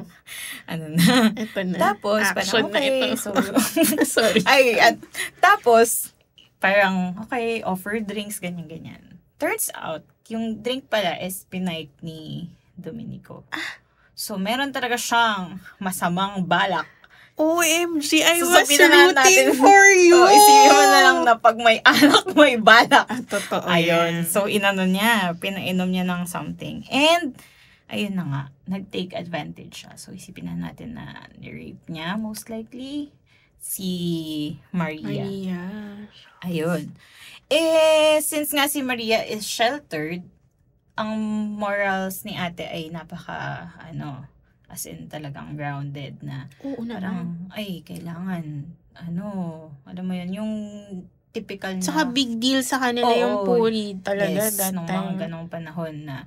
Ito na. Tapos, action parang, okay. na ito. Sorry. Tapos, parang, okay, offer drinks, ganyan. Turns out, yung drink pala is pinike ni Domenico. So, meron talaga siyang masamang balak. OMG, I So, was rooting for you! Isipin mo na lang na pag may anak, may balak. Totoo. Ayun. So, pinainom niya ng something. And, ayun na nga, nag-take advantage siya. So, isipin na natin na ni-rape niya, most likely, si Maria. Ayun. Since nga si Maria is sheltered, ang morals ni ate ay napaka, as in talagang grounded na. Parang, kailangan, alam mo yun, yung typical na. Saka big deal sa kanila yung puri talaga that nung time. mga ganong panahon na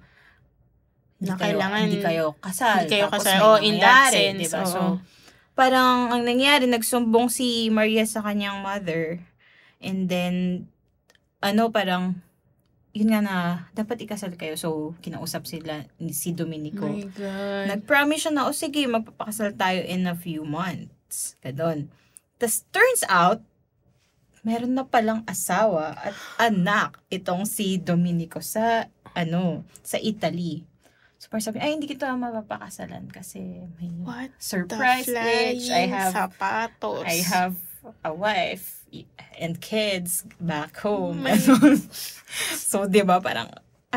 hindi kayo kasal. In that sense. Diba? So, parang ang nangyari, nagsumbong si Maria sa kanyang mother. And then, parang, yun nga na, dapat ikasal kayo. So, kinausap sila si Domenico. Oh my God. Nag-promise siya na, sige, magpapakasal tayo in a few months. Ganon. Tas turns out, meron na palang asawa at anak itong si Domenico sa Italy. So, parang sabi, hindi kita mapapakasalan kasi may surprise age. Sapatos. I have a wife and kids back home. So, di ba, parang,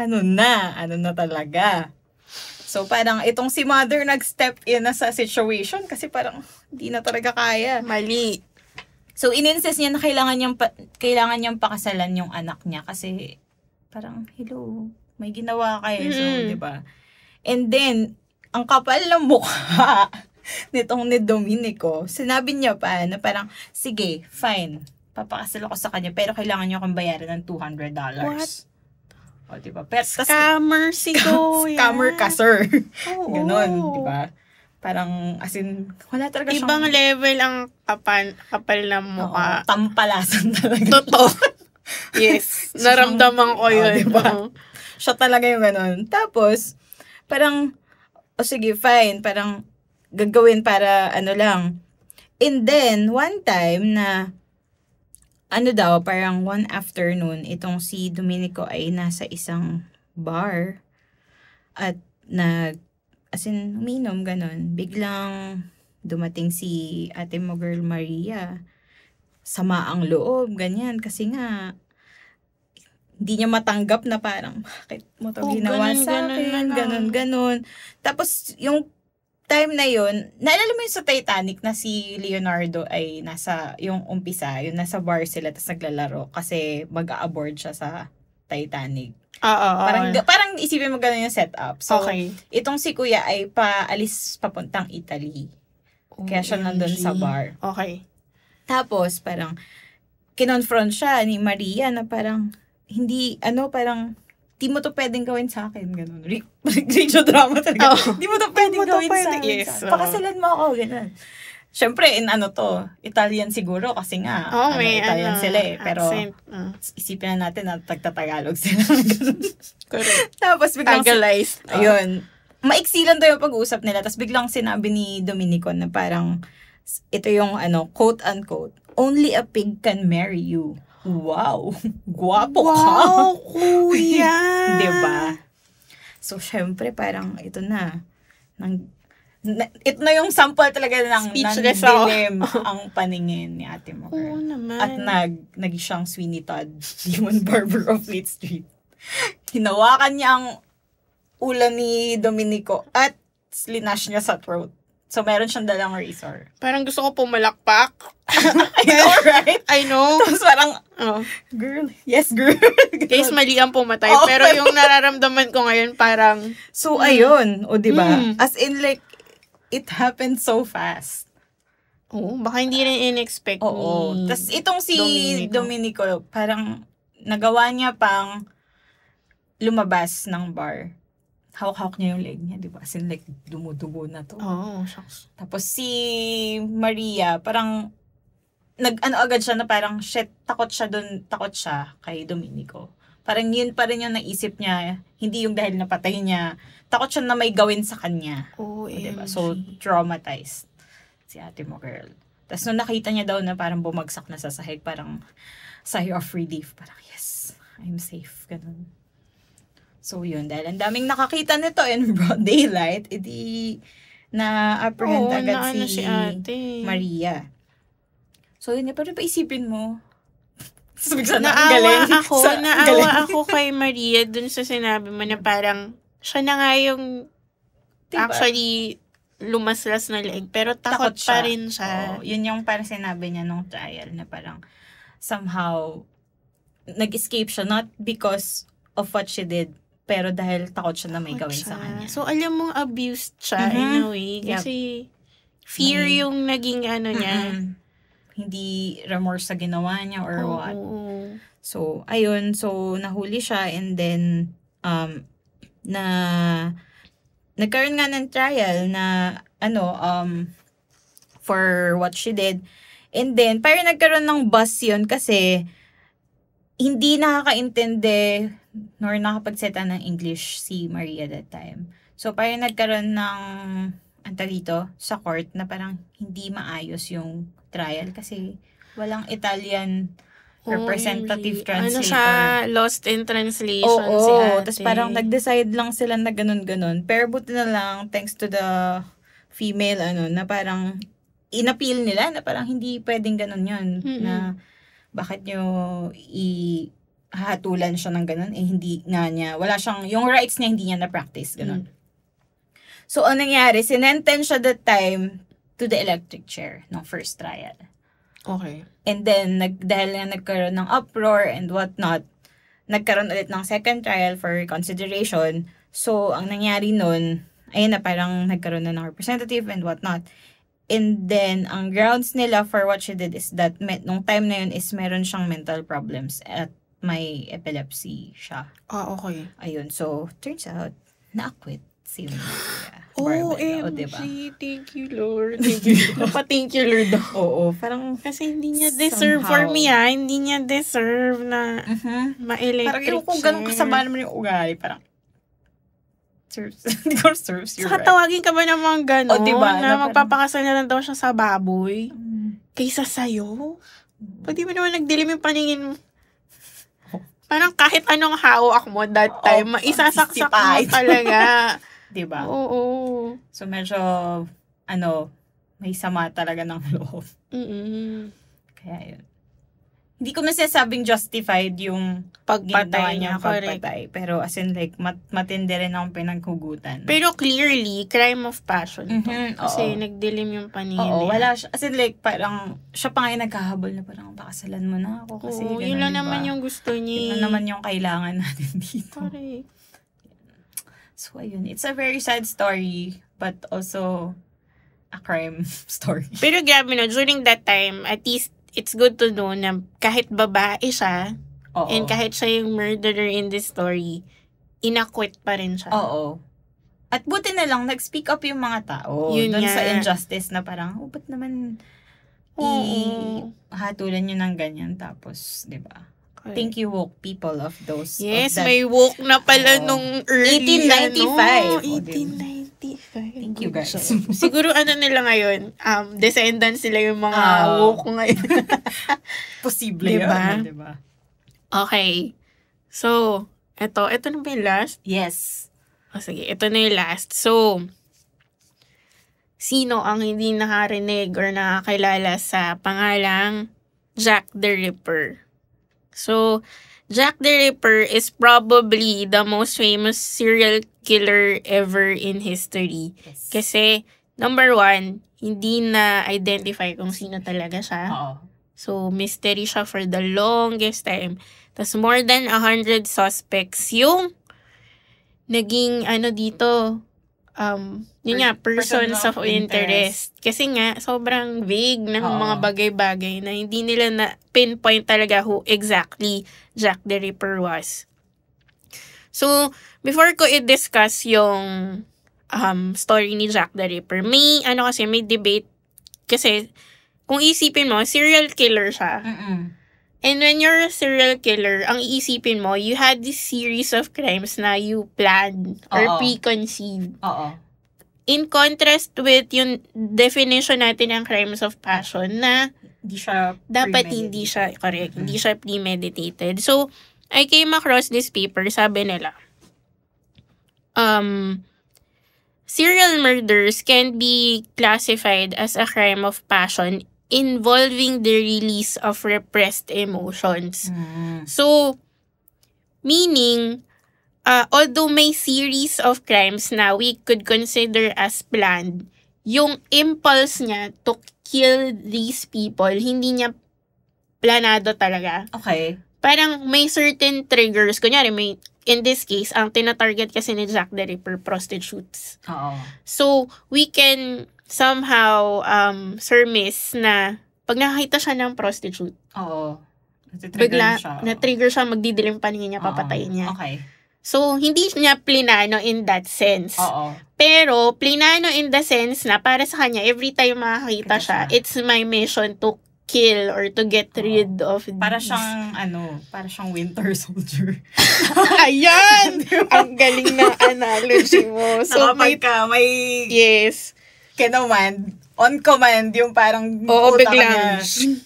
na talaga. So, parang itong si mother nag-step in na sa situation kasi parang, di na talaga kaya. Mali. So, in-insist niya na kailangan niyang pakasalan yung anak niya kasi, parang, hello, may ginawa kayo. So, di ba? And then, ang kapal ng mukha nitong ni Domenico, sinabi niya pa na parang, sige, fine, papakasal ako sa kanya, pero kailangan niyo akong bayaran ng $200. What? Diba? Scammer si Kuya. Scammer ka, sir. Ganon, diba? Parang, as in, wala talaga siyang... Ibang level ang kapal ng mukha. Tampalasan talaga. Totoo. Yes. Naramdaman ko yun. Diba? Siya talaga yung ganon. Tapos, parang, sige, fine, parang, gagawin para lang. And then, one time na, parang one afternoon, itong si Domenico ay nasa isang bar at uminom, ganon. Biglang dumating si ate mo girl Maria. Sama ang loob, ganyan. Kasi nga, hindi niya matanggap na parang, bakit mo to ginawa sa akin? Ganon. Tapos, yung time na yun, naalala mo yung sa Titanic na si Leonardo ay nasa, yung umpisa, yung nasa bar sila, tapos naglalaro kasi mag-a-aboard siya sa Titanic. Parang isipin mo ganun yung setup. So, itong si Kuya ay paalis papuntang Italy. Kaya siya nandun sa bar. Okay. Tapos, parang, kinonfront siya ni Maria na parang, parang, di mo to pwedeng gawin sa akin. Ganun. Radio drama talaga. Di mo to pwedeng gawin sa akin. Yes, pakasalan mo ako. Ganun. Siyempre, Italian siguro kasi nga, Italian sila eh. Pero, isipin na natin na tagtatagalog sila. Correct. Tapos, biglang, Tagalized. Ayun. Maiksi lang daw yung pag-uusap nila. Tapos, biglang sinabi ni Dominico na parang, ito yung, quote-unquote, only a pig can marry you. Wow! Guwapo ka! Wow, kuya! Diba? So, syempre, parang, ito na yung sample talaga ng dilim ang paningin ni ate mo. Oo naman. At naging siyang Sweeney Todd, demon barber of Fleet Street. Hinawakan niya ang ulo ni Dominico at linash niya sa throat. So, meron siyang dalang razor. Parang gusto ko pumalakpak. I know, right? I know. Tapos parang, girl. Yes, girl. Case mali ang pumatay. Pero yung nararamdaman ko ngayon parang... So, ayun. O, diba? As in, like, it happened so fast. Oo, baka hindi rin in-expect ni Tapos, itong si Dominico, parang nagawa niya pang lumabas ng bar. Hawak-hawak niya yung leg niya, di ba? As in, like, dumudugo na to. Shucks. Tapos si Maria, parang, agad siya na parang, shit, takot siya kay Dominico. Parang yun pa rin yung naisip niya, hindi yung dahil napatay niya, takot siya na may gawin sa kanya. Diba? So, traumatized si ate mo girl. Tapos nung nakita niya daw na parang bumagsak na sa sahig, parang sigh of relief. Parang, yes, I'm safe. Ganun. So, yun. Dahil ang daming nakakita nito in broad daylight, edi na-apprehend agad si Maria. So, yun. Pero paisipin mo. Naawa ako kay Maria dun sa sinabi mo na parang siya na nga yung actually lumaslas na leg. Pero takot pa rin siya. Yun yung parang sinabi niya nung trial na parang somehow nag-escape siya. Not because of what she did, pero dahil takot siya na may gawin sa kanya. So, alam mong abused siya in a way. Kasi fear yung naging niya. Hindi remorse sa ginawa niya or what. So, ayun. So, nahuli siya and then, nagkaroon nga ng trial na, for what she did. And then, parang nagkaroon ng buzz yun kasi hindi nakakaintindi nor nakapagseta ng English si Maria that time. So, parang nagkaroon ng, sa court na parang hindi maayos yung trial kasi walang Italian representative translator. Lost in translation si ate. Tapos parang nag-decide lang sila na ganun-ganun. Pero buti na lang, thanks to the female, na parang inappeal nila na parang hindi pwedeng ganun yun. Na bakit nyo hahatulan siya ng ganun, hindi nga niya, wala siyang, yung rights niya hindi niya na-practice, ganun. So, ang nangyari, sinentence siya that time to the electric chair ng first trial. Okay. And then, dahil nga nagkaroon ng uproar and whatnot, nagkaroon ulit ng second trial for consideration. So, ang nangyari nun, ayun na, parang nagkaroon na ng representative and whatnot. And then, ang grounds nila for what she did is that nung time na yun is meron siyang mental problems at may epilepsy siya. Okay. Ayun. So, turns out, na-acquit si Barbella. Diba? Thank you, Lord. Thank you, Lord. Oo. Parang, kasi hindi niya deserve for me, hindi niya deserve na ma-electric. Parang yung kung ganun kasama naman yung ugali, parang, hindi ko serves you right. Tawagin ka ba ng mga gano'n? Diba? Na magpapakasal na lang daw siya sa baboy? Kaysa sa'yo? Pwede mo naman nagdilim yung paningin mo. Parang kahit anong hawak mo that time, maisasaksak mo talaga. Diba? Oo. So, medyo, may sama talaga ng loob. Kaya yun. Hindi ko na sinasabing justified yung pagpatay niya, pagpatay. Pero as in like, matindi rin ang pinaghugutan. Pero clearly, crime of passion to. Kasi nagdilim yung paningin niya. Wala siya. As in like, parang, siya pa nga yung nagkahabol na parang, pakasalan mo na ako. Kasi yun lang naman yung gusto niya. Yun lang naman yung kailangan natin dito. Correct. So, ayun. It's a very sad story, but also a crime story. Pero grabe no, during that time, at least, it's good to know na kahit babae siya, and kahit siya yung murderer in this story, inakwit pa rin siya. At buti na lang, nag-speak up yung mga tao. Yun doon nga. sa injustice na parang, ba't naman hatulan nyo ng ganyan? Tapos, di ba? Thank you, woke people of those. Yes, of that, may woke na pala nung early 1895. 1895. Thank you, guys. Siguro nila ngayon, descendants sila yung mga woke ngayon. Posible diba? yun, diba? Okay. So, ito na ba yung last? Yes. Sige, ito na yung last. So, sino ang hindi nakarinig or nakakilala sa pangalang Jack the Ripper? So, Jack the Ripper is probably the most famous serial killer ever in history. Yes. Kasi, number one, hindi na-identify kung sino talaga siya. So, mystery siya for the longest time. Tapos, more than 100 suspects yung naging, dito, yun nga, persons of interest. Kasi nga, sobrang vague ng mga bagay-bagay na hindi nila na pinpoint talaga who exactly Jack the Ripper was. So, before ko i-discuss yung story ni Jack the Ripper, may debate. Kasi, kung isipin mo, serial killer siya. And when you're a serial killer, ang iisipin mo, you had this series of crimes na you planned or preconceived. In contrast with yung definition natin ng crimes of passion na dapat hindi siya, correct, hindi siya premeditated. So, I came across this paper, sabi nila, serial murders can be classified as a crime of passion involving the release of repressed emotions. So, meaning, although may series of crimes na we could consider as planned, yung impulse niya to kill these people, hindi niya planado talaga. Okay. Parang may certain triggers. Kunyari, in this case, ang tina-target kasi ni Jack the Ripper, prostitutes. So, we can somehow surmise na pag nakakita siya ng prostitute, na-trigger siya, magdidilim paningin niya, papatayin niya. Okay. So, hindi niya plinano in that sense. Pero, plinano in the sense na para sa kanya, every time makakita siya, it's my mission to kill or to get rid of these. Para siyang Winter Soldier. Ayan! Ang galing na analogy mo. So, may yes. On command, yung parang biglang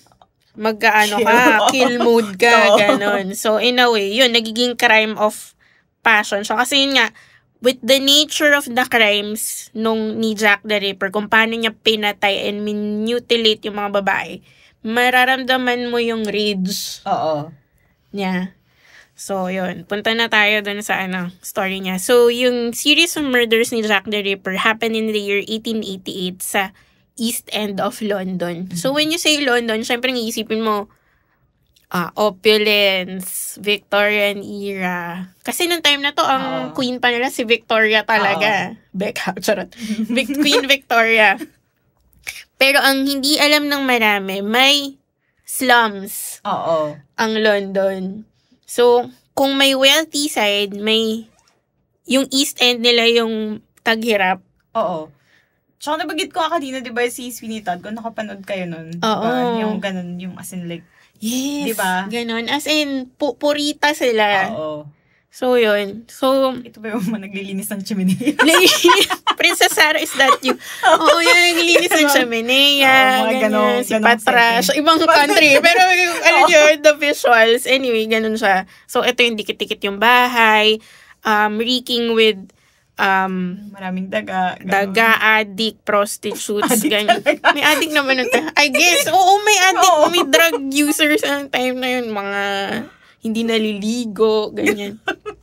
kill mode ka, ganon. So, in a way, yun, nagiging crime of passion. So, kasi yun nga, with the nature of the crimes ni Jack the Ripper, kung paano niya pinatay and mutilate yung mga babae, mararamdaman mo yung rage niya. So, yun. Punta na tayo dun sa story niya. So, yung series of murders ni Jack the Ripper happened in the year 1888 sa East End of London. So, when you say London, syempre iisipin mo, opulence, Victorian era. Kasi nung time na to, ang queen pa nila si Victoria talaga. Charot. Queen Victoria. Pero ang hindi alam ng marami, may slums ang London. So, kung may wealthy side, may yung East End nila yung taghirap. Tsaka nabagit ko kanina, di ba, si Sweeney Todd, kung nakapanood kayo nun. Diba? Yung ganun, yung as in like, yes, diba? Ganun. As in, purita sila. So, yun. So, ito ba yung naglilinis ng chimenea? Princess Sarah, is that you? Oo, yan, naglilinis ng chimenea. Ganyan, si Patra. So, ibang country. Pero, the visuals. Anyway, ganun siya. So, ito yung dikit-dikit yung bahay. Reeking with Maraming daga. daga, addict, prostitutes, Addict ganyan. talaga. May addict naman nun. I guess, oo, may addict, Oo. may drug users ang time na yun, mga hindi naliligo, ganyan.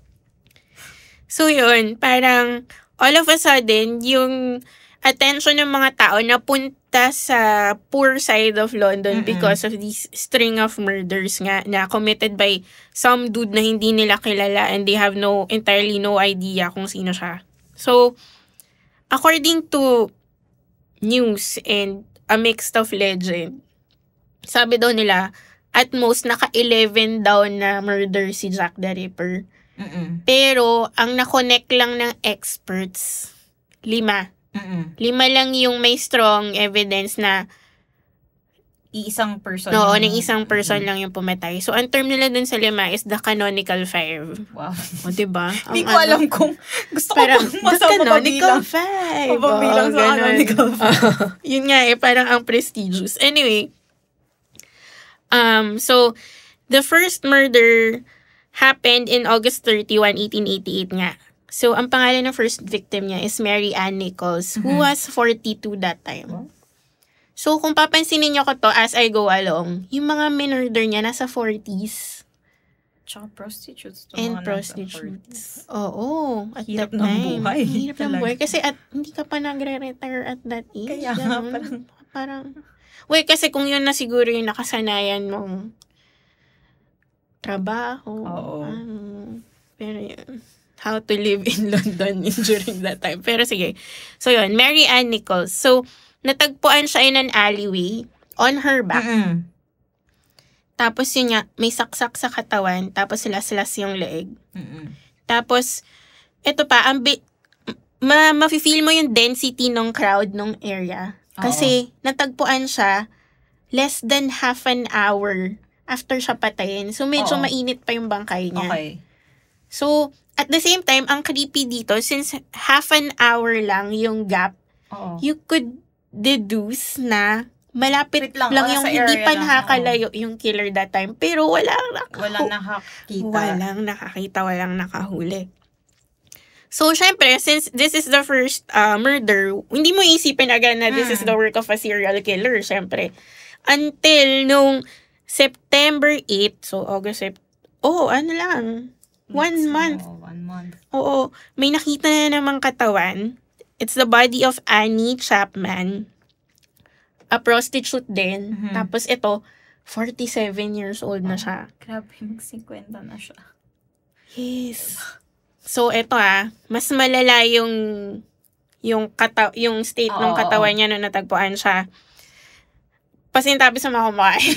So yun, parang all of a sudden, yung attention ng mga tao napunta sa poor side of London because of this string of murders nga na committed by some dude na hindi nila kilala and they have entirely no idea kung sino siya. So, according to news and a mix of legend, sabi daw nila, at most, naka-11 daw na murder si Jack the Ripper. Pero, ang na-connect lang ng experts, 5. 5 lang yung may strong evidence na Iisang person. oo, ng isang person lang yung pumatay. So, ang term nila dun sa 5 is the canonical 5. Wow. O, diba? Hindi ko alam kung gusto ko Parang, pang the masama canonical pabilang. 5. Pabilang sa ganun. canonical 5. Yun nga parang ang prestigious. Anyway, so, the first murder happened in August 31, 1888 nga. So, ang pangalan ng first victim niya is Mary Ann Nichols, who was 42 that time. So, kung papansinin niyo ko to as I go along, yung mga minurder niya nasa 40s. Tsaka prostitutes. And prostitutes. Oo. At Hirap that ng time. buhay. Hirap ng buhay. Kasi hindi ka pa nagre-retire at that age. Kaya nga parang wait, kasi kung yun na siguro yung nakasanayan mong trabaho. Oo. Pero yun. How to live in London during that time. Pero sige. So yun, Mary Ann Nichols. So, natagpuan siya in an alleyway on her back. Tapos yun nga, may saksak sa katawan. Tapos las-las yung leeg. Tapos, ito pa, mafe-feel mo yung density ng crowd ng area. Kasi, natagpuan siya less than half an hour after siya patayin. So, medyo mainit pa yung bangkay niya. Okay. So, at the same time, ang creepy dito, since half an hour lang yung gap, you could deduce na malapit lang yung hindi pa nakakalayo yung killer that time. Pero walang nakakita, walang nakahuli. So, syempre, since this is the first murder, hindi mo isipin agad na this is the work of a serial killer, syempre. Until nung September 8, so August, 1 month. 1 month. Oo, may nakita na namang katawan. It's the body of Annie Chapman. A prostitute din. Tapos ito, 47 years old na siya. Grabe, mag-50 na siya. Yes. So, ito mas malala yung state ng katawan niya nung natagpuan siya. Pasintabi sa mga kumakain.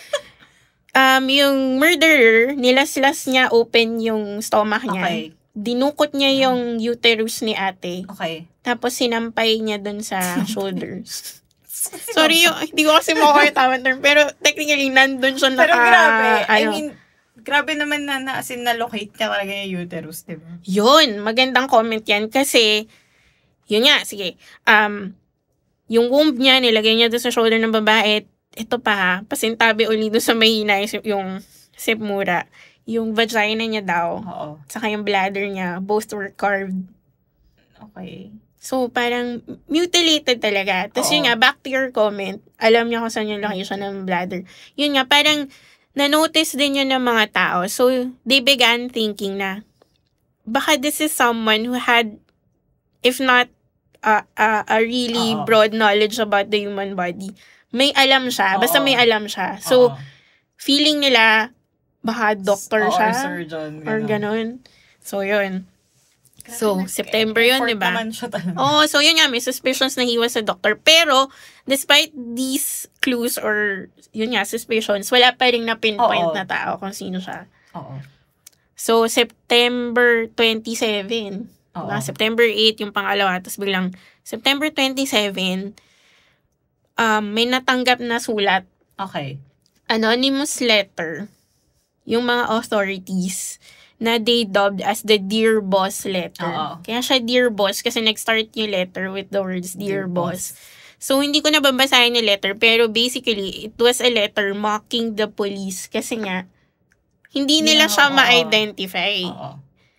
Yung murderer, nilaslas niya open yung stomach niya. Okay. Dinukot niya yung uterus ni ate. Okay. Tapos sinampay niya dun sa shoulders. Sorry, hindi ko kasi makuha yung tamang term. Pero technically, nandun siya Pero grabe. I mean, grabe naman na as in na-locate niya talaga yung uterus, diba? Yun, magandang comment yan. Kasi, yun nga, sige. Yung womb niya, nilagay niya doon sa shoulder ng babae. Ito pa pasintabi uli doon sa mahina yung sipmura. Yung vagina niya daw. Saka yung bladder niya, both were carved. Okay. So, parang mutilated talaga. Tapos yun nga, back to your comment, alam niya kung saan yung location ng bladder. Yun nga, parang na-notice din yun ng mga tao. So, they began thinking na, baka this is someone who had, if not a really broad knowledge about the human body, may alam siya. Basta may alam siya. So, feeling nila, baka doctor siya. Or surgeon. Or ganun. So, yun. So, September yun, di ba? So yun nga, may suspicions na he was a doctor. Pero, despite these clues or, yun nga, suspicions, wala pa rin na pinpoint na tao kung sino siya. So, September 27. September 8 yung pangalawa. Tapos biglang, September 27, may natanggap na sulat. Okay. Anonymous letter. Yung mga authorities na they dubbed as the Dear Boss letter. Kaya siya Dear Boss kasi nag-start yung letter with the words Dear Boss. So, hindi ko na babasahin yung letter, pero basically, it was a letter mocking the police kasi nga, hindi nila siya ma-identify.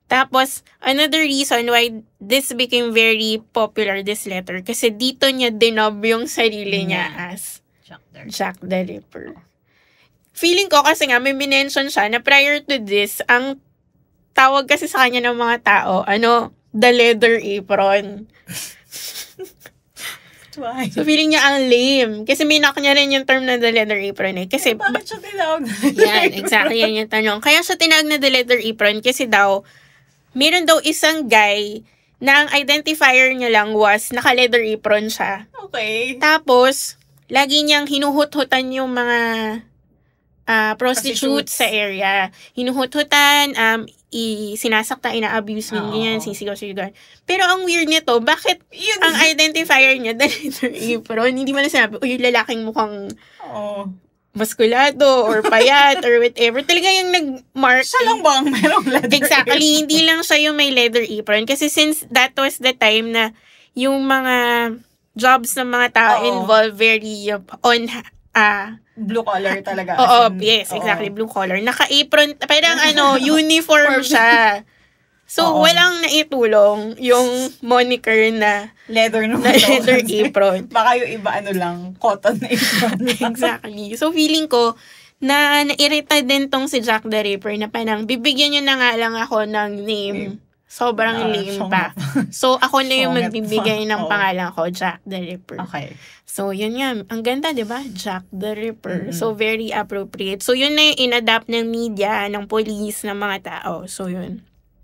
Tapos, another reason why this became very popular, this letter, kasi dito niya dinob yung sarili niya as Jack the Ripper. Feeling ko kasi nga, may minention siya na prior to this, ang tawag kasi sa kanya ng mga tao, the leather apron. Why? So, feeling niya ang lame. Kasi minak niya rin yung term na the leather apron eh. Kasi, bakit siya tinawag na yan, exactly yan yung tanong. Kaya siya tinawag na the leather apron kasi daw, meron daw isang guy na ang identifier niya lang was naka-leather apron siya. Okay. Tapos, lagi niyang hinuhut-hutan yung mga prostitutes sa area. Hinuhut-hutan, sinasakta, ina-abuse, ganyan, sisigaw-sigaw. Pero ang weird nito, bakit ang identifier niya, the leather apron, hindi mo na sinabi, yung lalaking mukhang muskulado or payat or whatever. Talaga yung nag-mark. Siya lang ba ang merong leather Exactly. apron? Hindi lang siya yung may leather apron. Kasi since that was the time na yung mga jobs ng mga tao involved very on blue collar talaga. Yes, exactly. Blue collar. Naka-apron, parang uniform siya. So, walang naitulong yung moniker na leather apron. Baka yung iba lang, cotton na apron. Exactly. So, feeling ko, na nairita din tong si Jack the Ripper na parang, bibigyan nyo na nga lang ako ng name. Sobrang lame pa. So, ako na yung magbibigay ng pangalan ko, Jack the Ripper. Okay. So, yun nga. Ang ganda, di ba? Jack the Ripper. So, very appropriate. So, yun na yung inadapt ng media, ng police, ng mga tao. So, yun.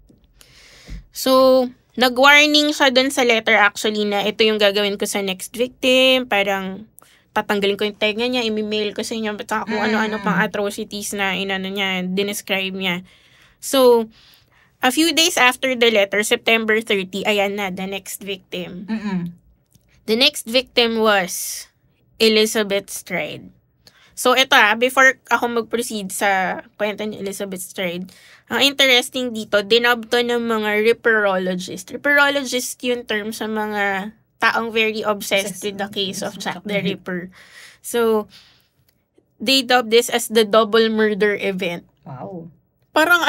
So, nag-warning siya dun sa letter actually na ito yung gagawin ko sa next victim. Parang, tatanggalin ko yung tenga niya, i-mail ko sa inyo, kung ano-ano pang atrocities na niya, dinescribe niya. So, a few days after the letter, September 30, ayan na, the next victim. The next victim was Elizabeth Stride. So, ito before ako mag-proceed sa kwento ni Elizabeth Stride, ang interesting dito, dinob to ng mga Ripperologist. Ripperologist yung term sa mga taong very obsessed with the case of Jack the Ripper. So, they dubbed this as the double murder event. Wow. Parang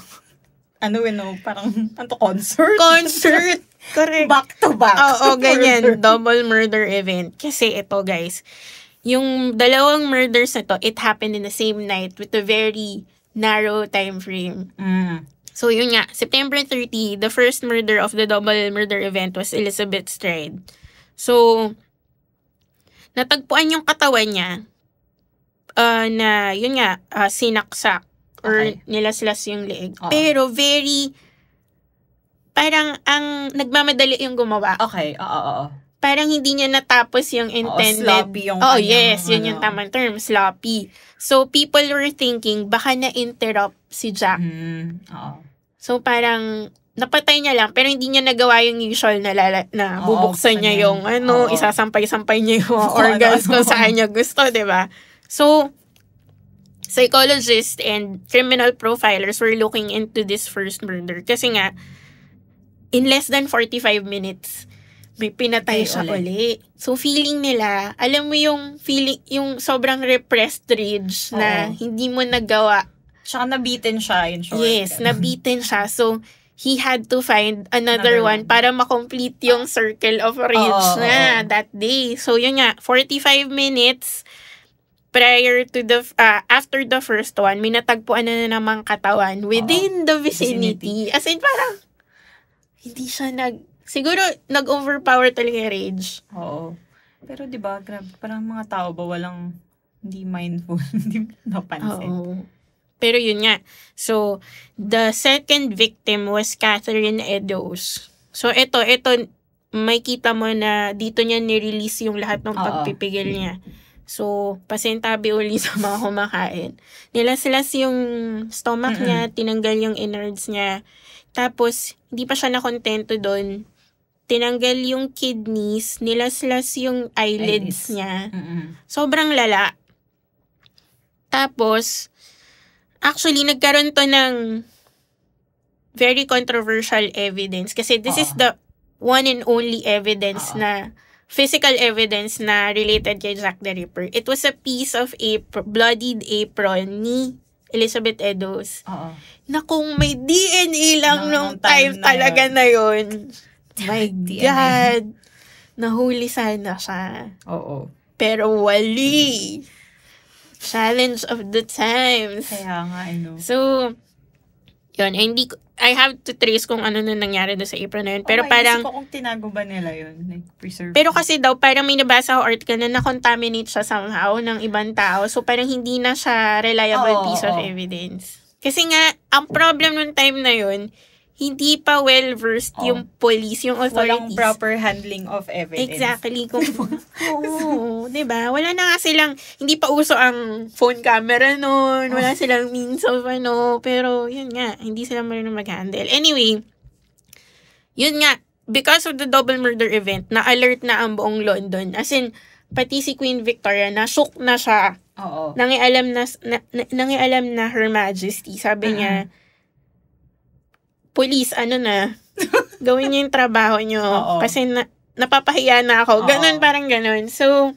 parang, concert? Concert! Correct. Back to back. Oo, ganyan. Double murder event. Kasi ito, guys, yung dalawang murders na to, it happened in the same night with a very narrow time frame. So, yun nga, September 30, the first murder of the double murder event was Elizabeth Stride. So, natagpuan yung katawan niya na, yun nga, sinaksak or nilaslas yung leeg. Pero very, parang ang nagmamadali yung gumawa. Okay, oo. Parang hindi niya natapos yung intended. Sloppy yung yes, yun yung tamang term, sloppy. So, people were thinking, baka na-interrupt si Jack. So, parang, napatay niya lang, pero hindi niya nagawa yung usual na bubuksan niya yung, isasampay-sampay niya yung organs kung saan niya gusto, diba? So, psychologists and criminal profilers were looking into this first murder. Kasi nga, in less than 45 minutes, may pinatay siya uli. So, feeling nila, alam mo yung feeling, yung sobrang repressed rage na hindi mo nagawa. Tsaka nabitin siya, in short. Yes, nabitin siya. So, he had to find another one para makomplete yung circle of rage na that day. So, yun nga, 45 minutes prior to after the first one, minatagpuan na namang katawan within the vicinity. As in, parang, hindi siya siguro, nag-overpower talaga yung rage. Oo. Pero, di ba, grabe, parang mga tao ba walang, hindi mindful, hindi napansin. Oo. Pero yun nga. So, the second victim was Catherine Eddowes. So, ito, may kita mo na dito niya nirelease yung lahat ng pagpipigil niya. So, pasintabi uli sa mga kumakain. Nilaslas yung stomach niya, tinanggal yung innards niya. Tapos, hindi pa siya nakontento doon. Tinanggal yung kidneys, nilaslas yung eyelids niya. Sobrang lala. Tapos, actually, nagkaroon to ng very controversial evidence. Kasi this is the one and only evidence na physical evidence na related kay Jack the Ripper. It was a piece of bloodied apron ni Elizabeth Edos. Oo. Na kung may DNA lang nung time na talaga yun. na yun. My DNA. God. Nahuli sana siya. Oo. Pero wali. Challenge of the times. Kaya nga, I know. So, yun. I have to trace kung ano na nangyari doon sa April na yun. Pero parang... Isip ko kung tinago ba nila yun. Like, preserve. Pero kasi daw, parang may nabasa ako article na na-contaminate siya somehow ng ibang tao. So, parang hindi na siya reliable piece of evidence. Kasi nga, ang problem nung time na yun, hindi pa well-versed yung police, yung authorities. Walang proper handling of evidence. Exactly. Oo, diba? Wala na nga silang, hindi pa uso ang phone camera noon. Wala silang means of pero yun nga, hindi sila marunong mag-handle. Anyway, yun nga, because of the double murder event, na-alert na ang buong London. As in, pati si Queen Victoria, na-shook na siya. Oo. Nangialam na Her Majesty. Sabi niya, police, gawin niyo yung trabaho niyo. Kasi napapahiya na ako. Ganon, parang ganon. So,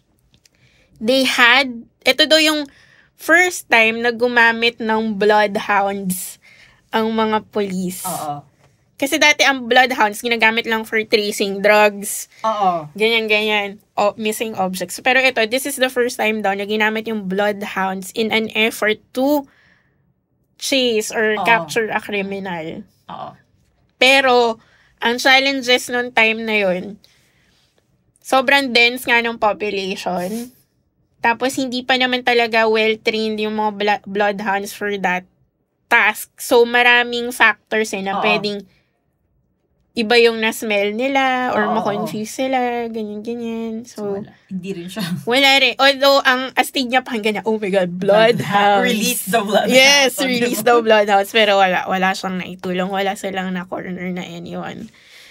ito daw yung first time na gumamit ng bloodhounds ang mga police. Kasi dati ang bloodhounds, ginagamit lang for tracing drugs. Ganyan. Missing objects. Pero ito, this is the first time daw na ginamit yung bloodhounds in an effort to chase or capture a criminal. Pero, ang challenges nung time na yun, sobrang dense nga ng population. Tapos, hindi pa naman talaga well-trained yung mga bloodhounds for that task. So, maraming factors na pwedeng iba yung na-smell nila or ma-confuse sila, ganyan. So, hindi rin siya. Wala rin. Although, ang astig niya pang ganyan, oh my God, bloodhounds. Release the bloodhounds. Yes, release the bloodhounds. Pero wala siyang naitulong. Wala silang na-corner na anyone.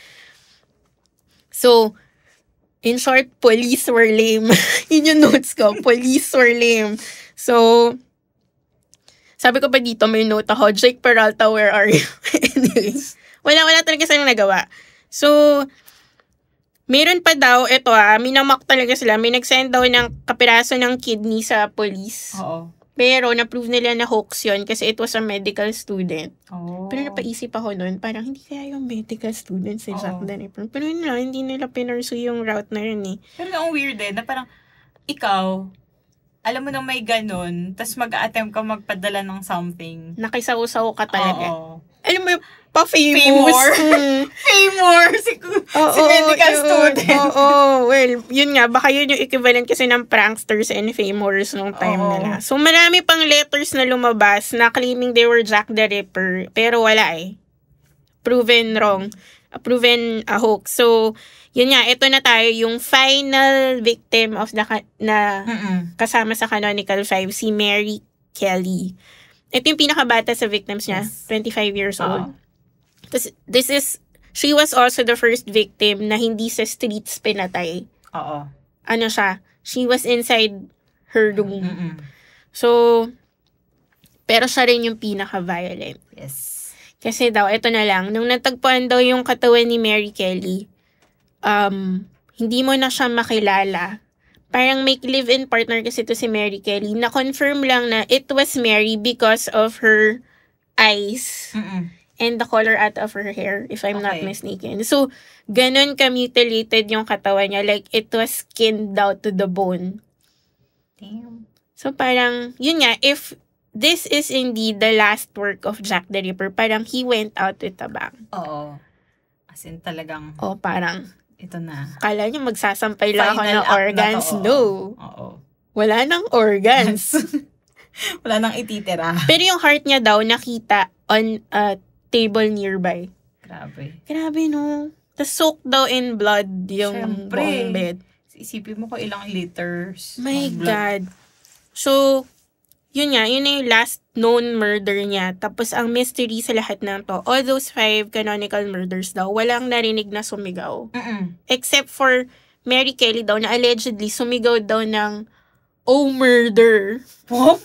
So, in short, police were lame. Yun yung notes ko. Police were lame. So, sabi ko pa dito, may note ako, Jake Peralta, where are you? Anyways. Wala talaga silang nagawa. So, meron pa daw, minamak talaga sila. May nag-send daw ng kapiraso ng kidney sa police. Pero, na-prove nila na hoax yun kasi it was a medical student. Pero napaisip ako nun, parang hindi kaya yung medical student si Jack the Ripper. Pero yun lang, hindi nila pinursue yung route na yun eh. Pero ang weird na parang, ikaw, alam mo na may ganun, tas mag-attempt ka magpadala ng something. Nakisaw-saw ka talaga. Alam mo yung pa-famous. Si medical student. Well, yun nga, baka yun yung equivalent kasi ng pranksters and famous nung time nila. So, marami pang letters na lumabas na claiming they were Jack the Ripper. Pero wala eh. Proven wrong. Proven a hoax. So, yun nga, ito na tayo, yung final victim of kasama sa Canonical 5, si Mary Kelly. Ito yung pinakabata sa victims niya, 25 years old. She was also the first victim na hindi sa streets pinatay. She was inside her room. So, pero siya rin yung pinaka-violent. Yes. Kasi daw, ito na lang, nung natagpuan daw yung katawan ni Mary Kelly, hindi mo na siya makilala. Parang may live-in partner kasi to si Mary Kelly. Na-confirm lang na it was Mary because of her eyes and the color out of her hair, if I'm not mistaken. So, ganun ka-mutilated yung katawan niya. Like, it was skinned down to the bone. Damn. So, parang, yun nga, if this is indeed the last work of Jack the Ripper, parang he went out with a bang. As in talagang... parang... Ito na. Kala niyo magsasampay lang ako ng organs. No. Wala nang organs. Wala nang ititira. Pero yung heart niya daw nakita on a table nearby. Grabe no. Tapos soaked daw in blood yung buong bed. Isipin mo ko ilang liters. My God. So, yun nga, yun na yung last known murder niya. Tapos, ang mystery sa lahat ng to, all those 5 canonical murders daw, walang narinig na sumigaw. Except for Mary Kelly daw, na allegedly sumigaw daw ng, oh, murder. What?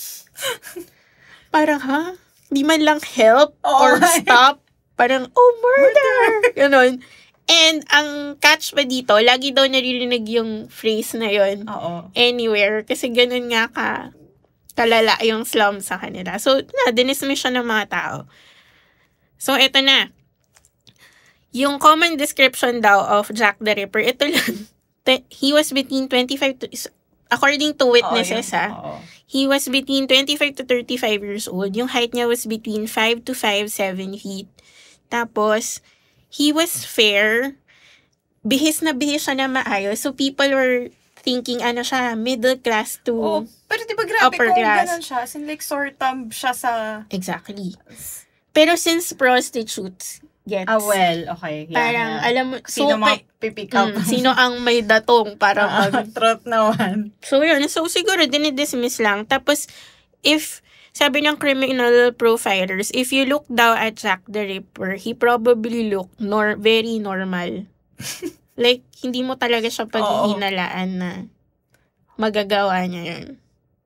Parang, Di man lang help or stop. Parang, oh, murder! Ganon. And, ang catch pa dito, lagi daw naririnig yung phrase na yun. Anywhere. Kasi ganun nga kalala yung slum sa kanila. So, dinismiss siya ng mga tao. So, ito na. Yung common description daw of Jack the Ripper, ito lang. He was between 25 to... According to witnesses, he was between 25 to 35 years old. Yung height niya was between 5 to 5'7" feet. Tapos, he was fair. Bihis na bihis siya na maayos. So, people were thinking, siya, middle class to pero diba grabe upper kung class. ganun siya. As in, like, sort of siya sa... Exactly. Pero since prostitutes gets... well, okay. Yeah, parang, alam mo... Sino pick up? Sino ang may datong para Truth naman. So, yun. So, siguro, dinidismiss lang. Tapos, sabi ng criminal profilers, if you look daw at Jack the Ripper, he probably looked very normal. Like, hindi mo talaga siya paghihinalaan na magagawa niya yun.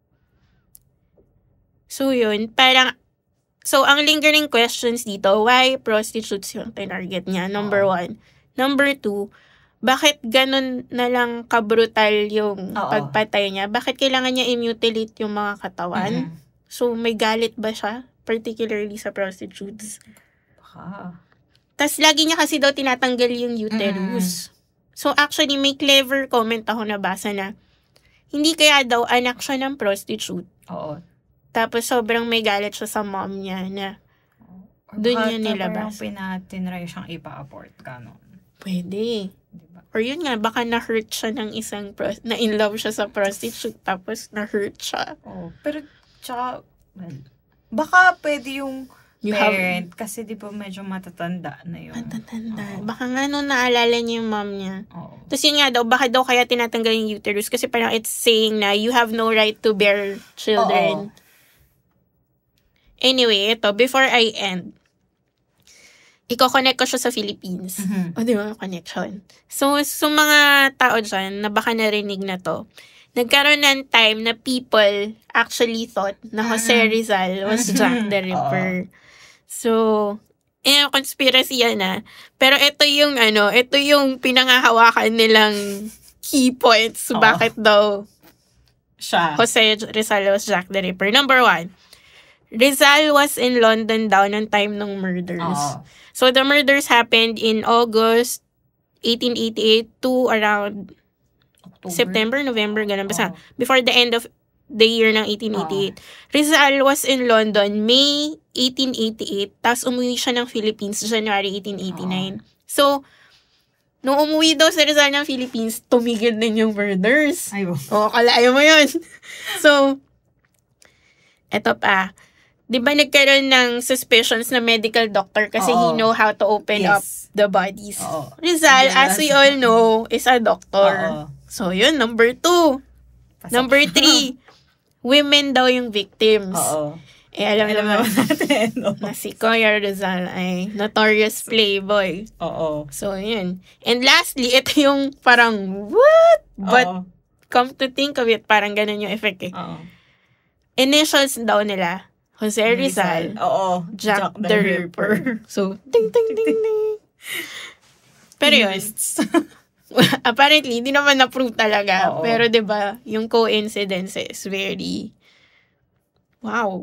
So, yun. Parang, ang lingering questions dito, why prostitutes yung tinarget niya? Number 1. Number 2, bakit ganun na lang kabrutal yung pagpatay niya? Bakit kailangan niya i-mutilate yung mga katawan? So, may galit ba siya? Particularly sa prostitutes. Tas lagi niya kasi daw tinatanggal yung uterus. So, actually, may clever comment ako nabasa na hindi kaya daw anak siya ng prostitute. Tapos, sobrang may galit siya sa mom niya na doon niya nilabas. Parang tinry siyang ipa-abort ka, no? Pwede. Diba? Or yun nga, baka na-hurt siya ng na-in love siya sa prostitute, tapos na-hurt siya. Pero, tsaka, baka pwede yung parent, kasi di ba medyo matatanda na yun. Matatanda. Baka nga naalala niya yung mom niya. Tapos yun nga daw, baka daw kaya tinatanggal yung uterus kasi parang it's saying na you have no right to bear children. Anyway, ito, before I end, i-connect ko siya sa Philippines. Di ba, connection. So mga tao dyan, na baka narinig na to, nagkaroon ng time na people actually thought na Jose Rizal was Jack the Ripper. So, conspiracy yan na. Pero ito yung pinangahawakan nilang key points. Bakit daw siya Jose Rizal was Jack the Ripper. Number 1, Rizal was in London daw ng time ng murders. So, the murders happened in August 1888 to around October. September, November, ganun. Basta, before the end of the year ng 1888. Rizal was in London May 1888, tapos umuwi siya ng Philippines January 1889. So, nung umuwi daw sa Rizal ng Philippines, tumigil din yung murders. Kalayo mo yun. So, eto pa. Di ba nagkaroon ng suspicions na medical doctor kasi he know how to open up the bodies. Rizal, as we all know, is a doctor. So, yun, number 2. Number 3, women daw yung victims. Alam naman natin, na si Kuya Rizal ay notorious playboy. So, yun. And lastly, ito yung parang, what? But, come to think of it, parang ganun yung effect eh. Initials daw nila, Jose Rizal, Jack the Ripper. So, ding, ding, ding, ding. Pero yun, apparently, hindi naman na-prove talaga. Pero, diba, yung coincidence is very, wow.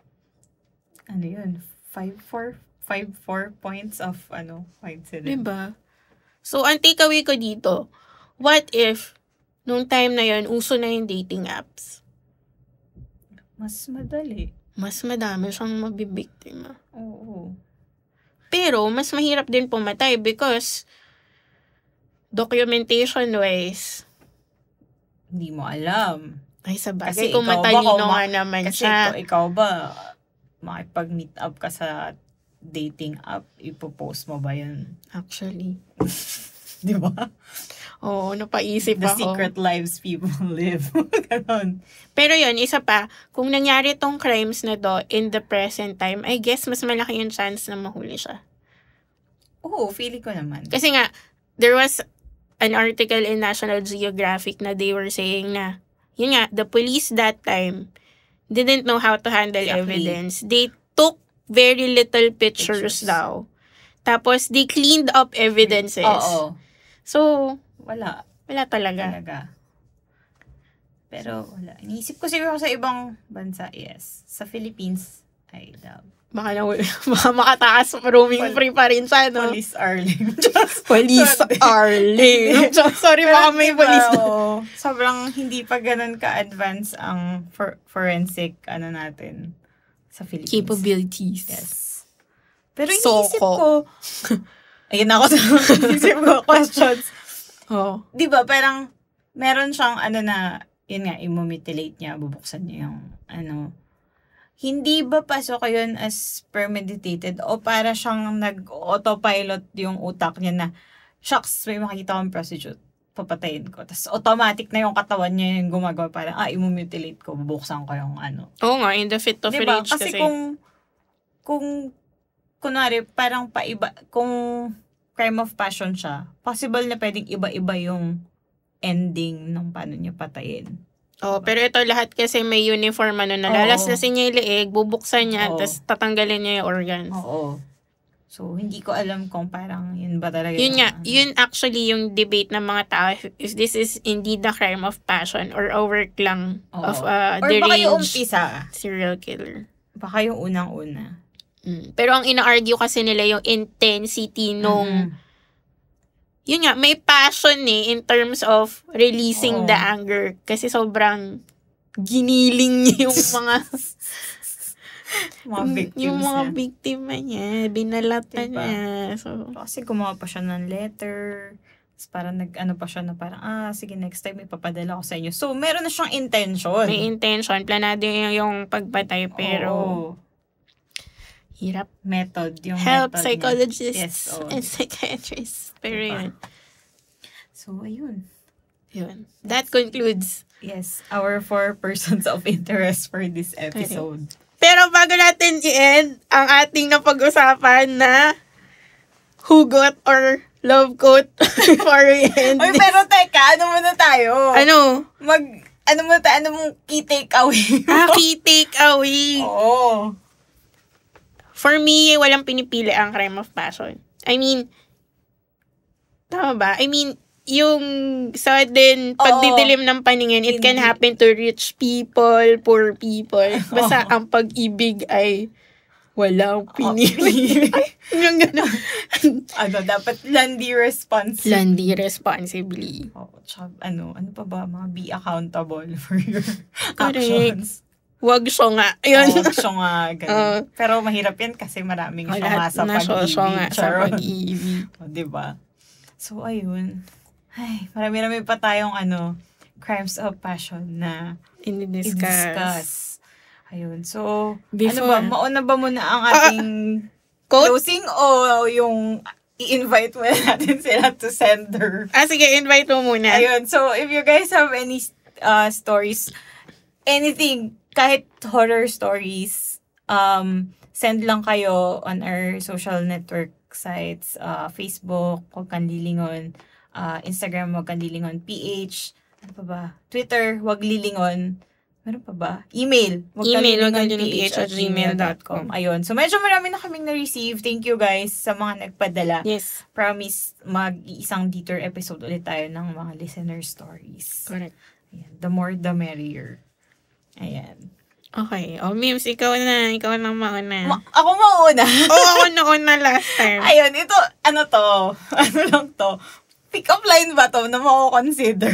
Ano yun? 5-4 points of, coincidence. Diba? So, ang takeaway ko dito, what if, nung time na yun, uso na yung dating apps? Mas madali. Mas madami siyang mabibiktima. Pero, mas mahirap din pumatay because documentation-wise, hindi mo alam. Ay, sabagay. Kung matalino nga naman siya. Kasi ikaw ba, makipag-meet up ka sa dating app, ipopost mo ba yun? Actually. Di ba? Oo, napaisip The ako. secret lives people live. Ganon. Pero yun, isa pa, kung nangyari tong crimes na to in the present time, I guess mas malaki yung chance na mahuli siya. Feeling ko naman. Kasi nga, there was an article in National Geographic na they were saying na, yun nga, the police that time didn't know how to handle evidence. They took very little pictures daw. Tapos, they cleaned up evidences. So, Wala talaga. Pero wala. Iniisip ko siguro sa ibang bansa, yes. Sa Philippines, I doubt. Baka makatakas roaming free pa rin siya, no? Police Arling. Police Arling. Sorry, baka may police na. Sobrang hindi pa ganun ka-advance ang forensic natin sa Philippines. Capabilities. Yes. Pero iniisip ko, ayun ako sa iniisip ko questions. Oh. Di ba, parang meron siyang yun nga, i-mutilate niya, bubuksan niya yung hindi ba pasok yun as premeditated o para siyang nag-autopilot yung utak niya na, shucks, may makikita akong prostitute, papatayin ko. Tapos automatic na yung katawan niya yung gumagawa, parang, i-mutilate ko, bubuksan ko yung Oo nga, in the fit of diba? rage Kasi kung kunwari, parang paiba, kung crime of passion siya, possible na pwedeng iba-iba yung ending ng paano niya patayin. Pero ito lahat kasi may uniform nalalaslasin niya yung leeg, bubuksan niya, tapos tatanggalin niya yung organs. Oo. So, hindi ko alam kung parang yun ba talaga. Yun nga, yun actually yung debate ng mga tao if this is indeed the crime of passion or a work lang of deranged serial killer. Baka yung unang-una. Pero ang ina-argue kasi nila yung intensity nung yun nga, may passion in terms of releasing the anger. Kasi sobrang giniling niya yung mga victims yung mga biktima niya. Binalatan niya. So, kasi gumawa pa siya ng letter. Parang pa siya na parang, sige, next time ipapadala ko sa inyo. So, meron na siyang intention. May intention. Planado yung pagpatay, pero hirap. Method. Yung help method psychologists and psychiatrists. Pero yun. So, ayun. Yun. That concludes. Yes. Our 4 persons of interest for this episode. Pero bago natin i-end ang ating napag-usapan na hugot or love quote before we end. Oy, pero teka, muna tayo? Anong key takeaway mo? Key takeaway. Oo. For me, walang pinipili ang crime of passion. I mean, tama ba? I mean, yung sudden pagdidilim ng paningin, it can happen to rich people, poor people. Basta ang pag-ibig ay walang pinili. Yung gano'n. Dapat landi responsibly. Landi responsibly. Ano pa ba? Mga be accountable for your actions. Wag siya nga. Ayun. Wag siya nga. Pero mahirap yan kasi maraming siya sa pag-ibig. Diba? So, ayun. Ay, marami-rami pa tayong crimes of passion na i-discuss. Ayun. So, mauna ba muna ang ating closing o yung i-invite mo natin sila to sender? Sige, invite mo muna. Ayun. So, if you guys have any stories, anything, kahit horror stories, send lang kayo on our social network sites, Facebook, Wag Kang Lilingon, Instagram, Wag Kang Lilingon PH, ano pa ba? Twitter, Wag Lilingon. Meron pa ba? Email, wagkanglilingph@gmail.com. Ayun. So, medyo marami na kaming na-receive. Thank you guys sa mga nagpadala. Yes. Promise, mag-iisang detour episode ulit tayo ng mga listener stories. Correct. Ayan. The more, the merrier. Ayan. Okay. Mims, ikaw na. Ikaw na mauna. Ako mauna? Ako nauna last time. Ayun, ito, ano lang to? Pick-up line ba to na mako-consider?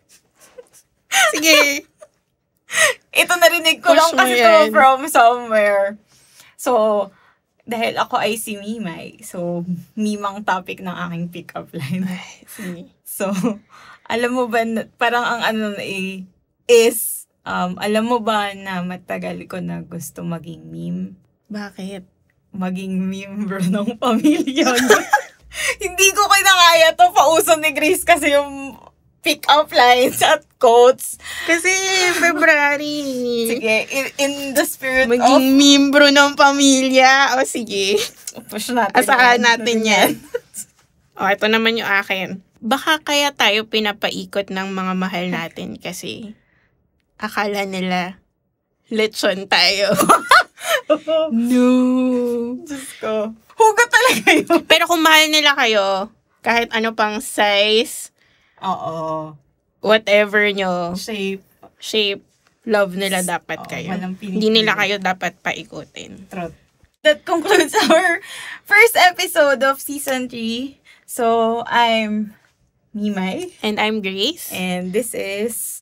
Sige. Ito narinig ko lang kasi to from somewhere. So, dahil ako ay si Mimai, so, mimang topic ng aking pick-up line. Sige. So, alam mo ba, parang ang is, alam mo ba na matagal ko na gusto maging meme? Bakit? Maging member ng pamilya. Hindi ko kinakaya to. Pauso ni Grace kasi yung pick-up lines at quotes. Kasi February. Sige, in the spirit maging membro ng pamilya. O sige. Push natin. Asahan natin yan. Ito naman yung akin. Baka kaya tayo pinapaikot ng mga mahal natin kasi akala nila lechon tayo. No. Diyos ko. Hugot talaga yun. Pero kung mahal nila kayo, kahit ano pang size, oo, whatever nyo, shape, shape love nila dapat kayo. Hindi nila kayo dapat paikutin. Truth. That concludes our first episode of Season 3. So, I'm Mimai. And I'm Grace. And this is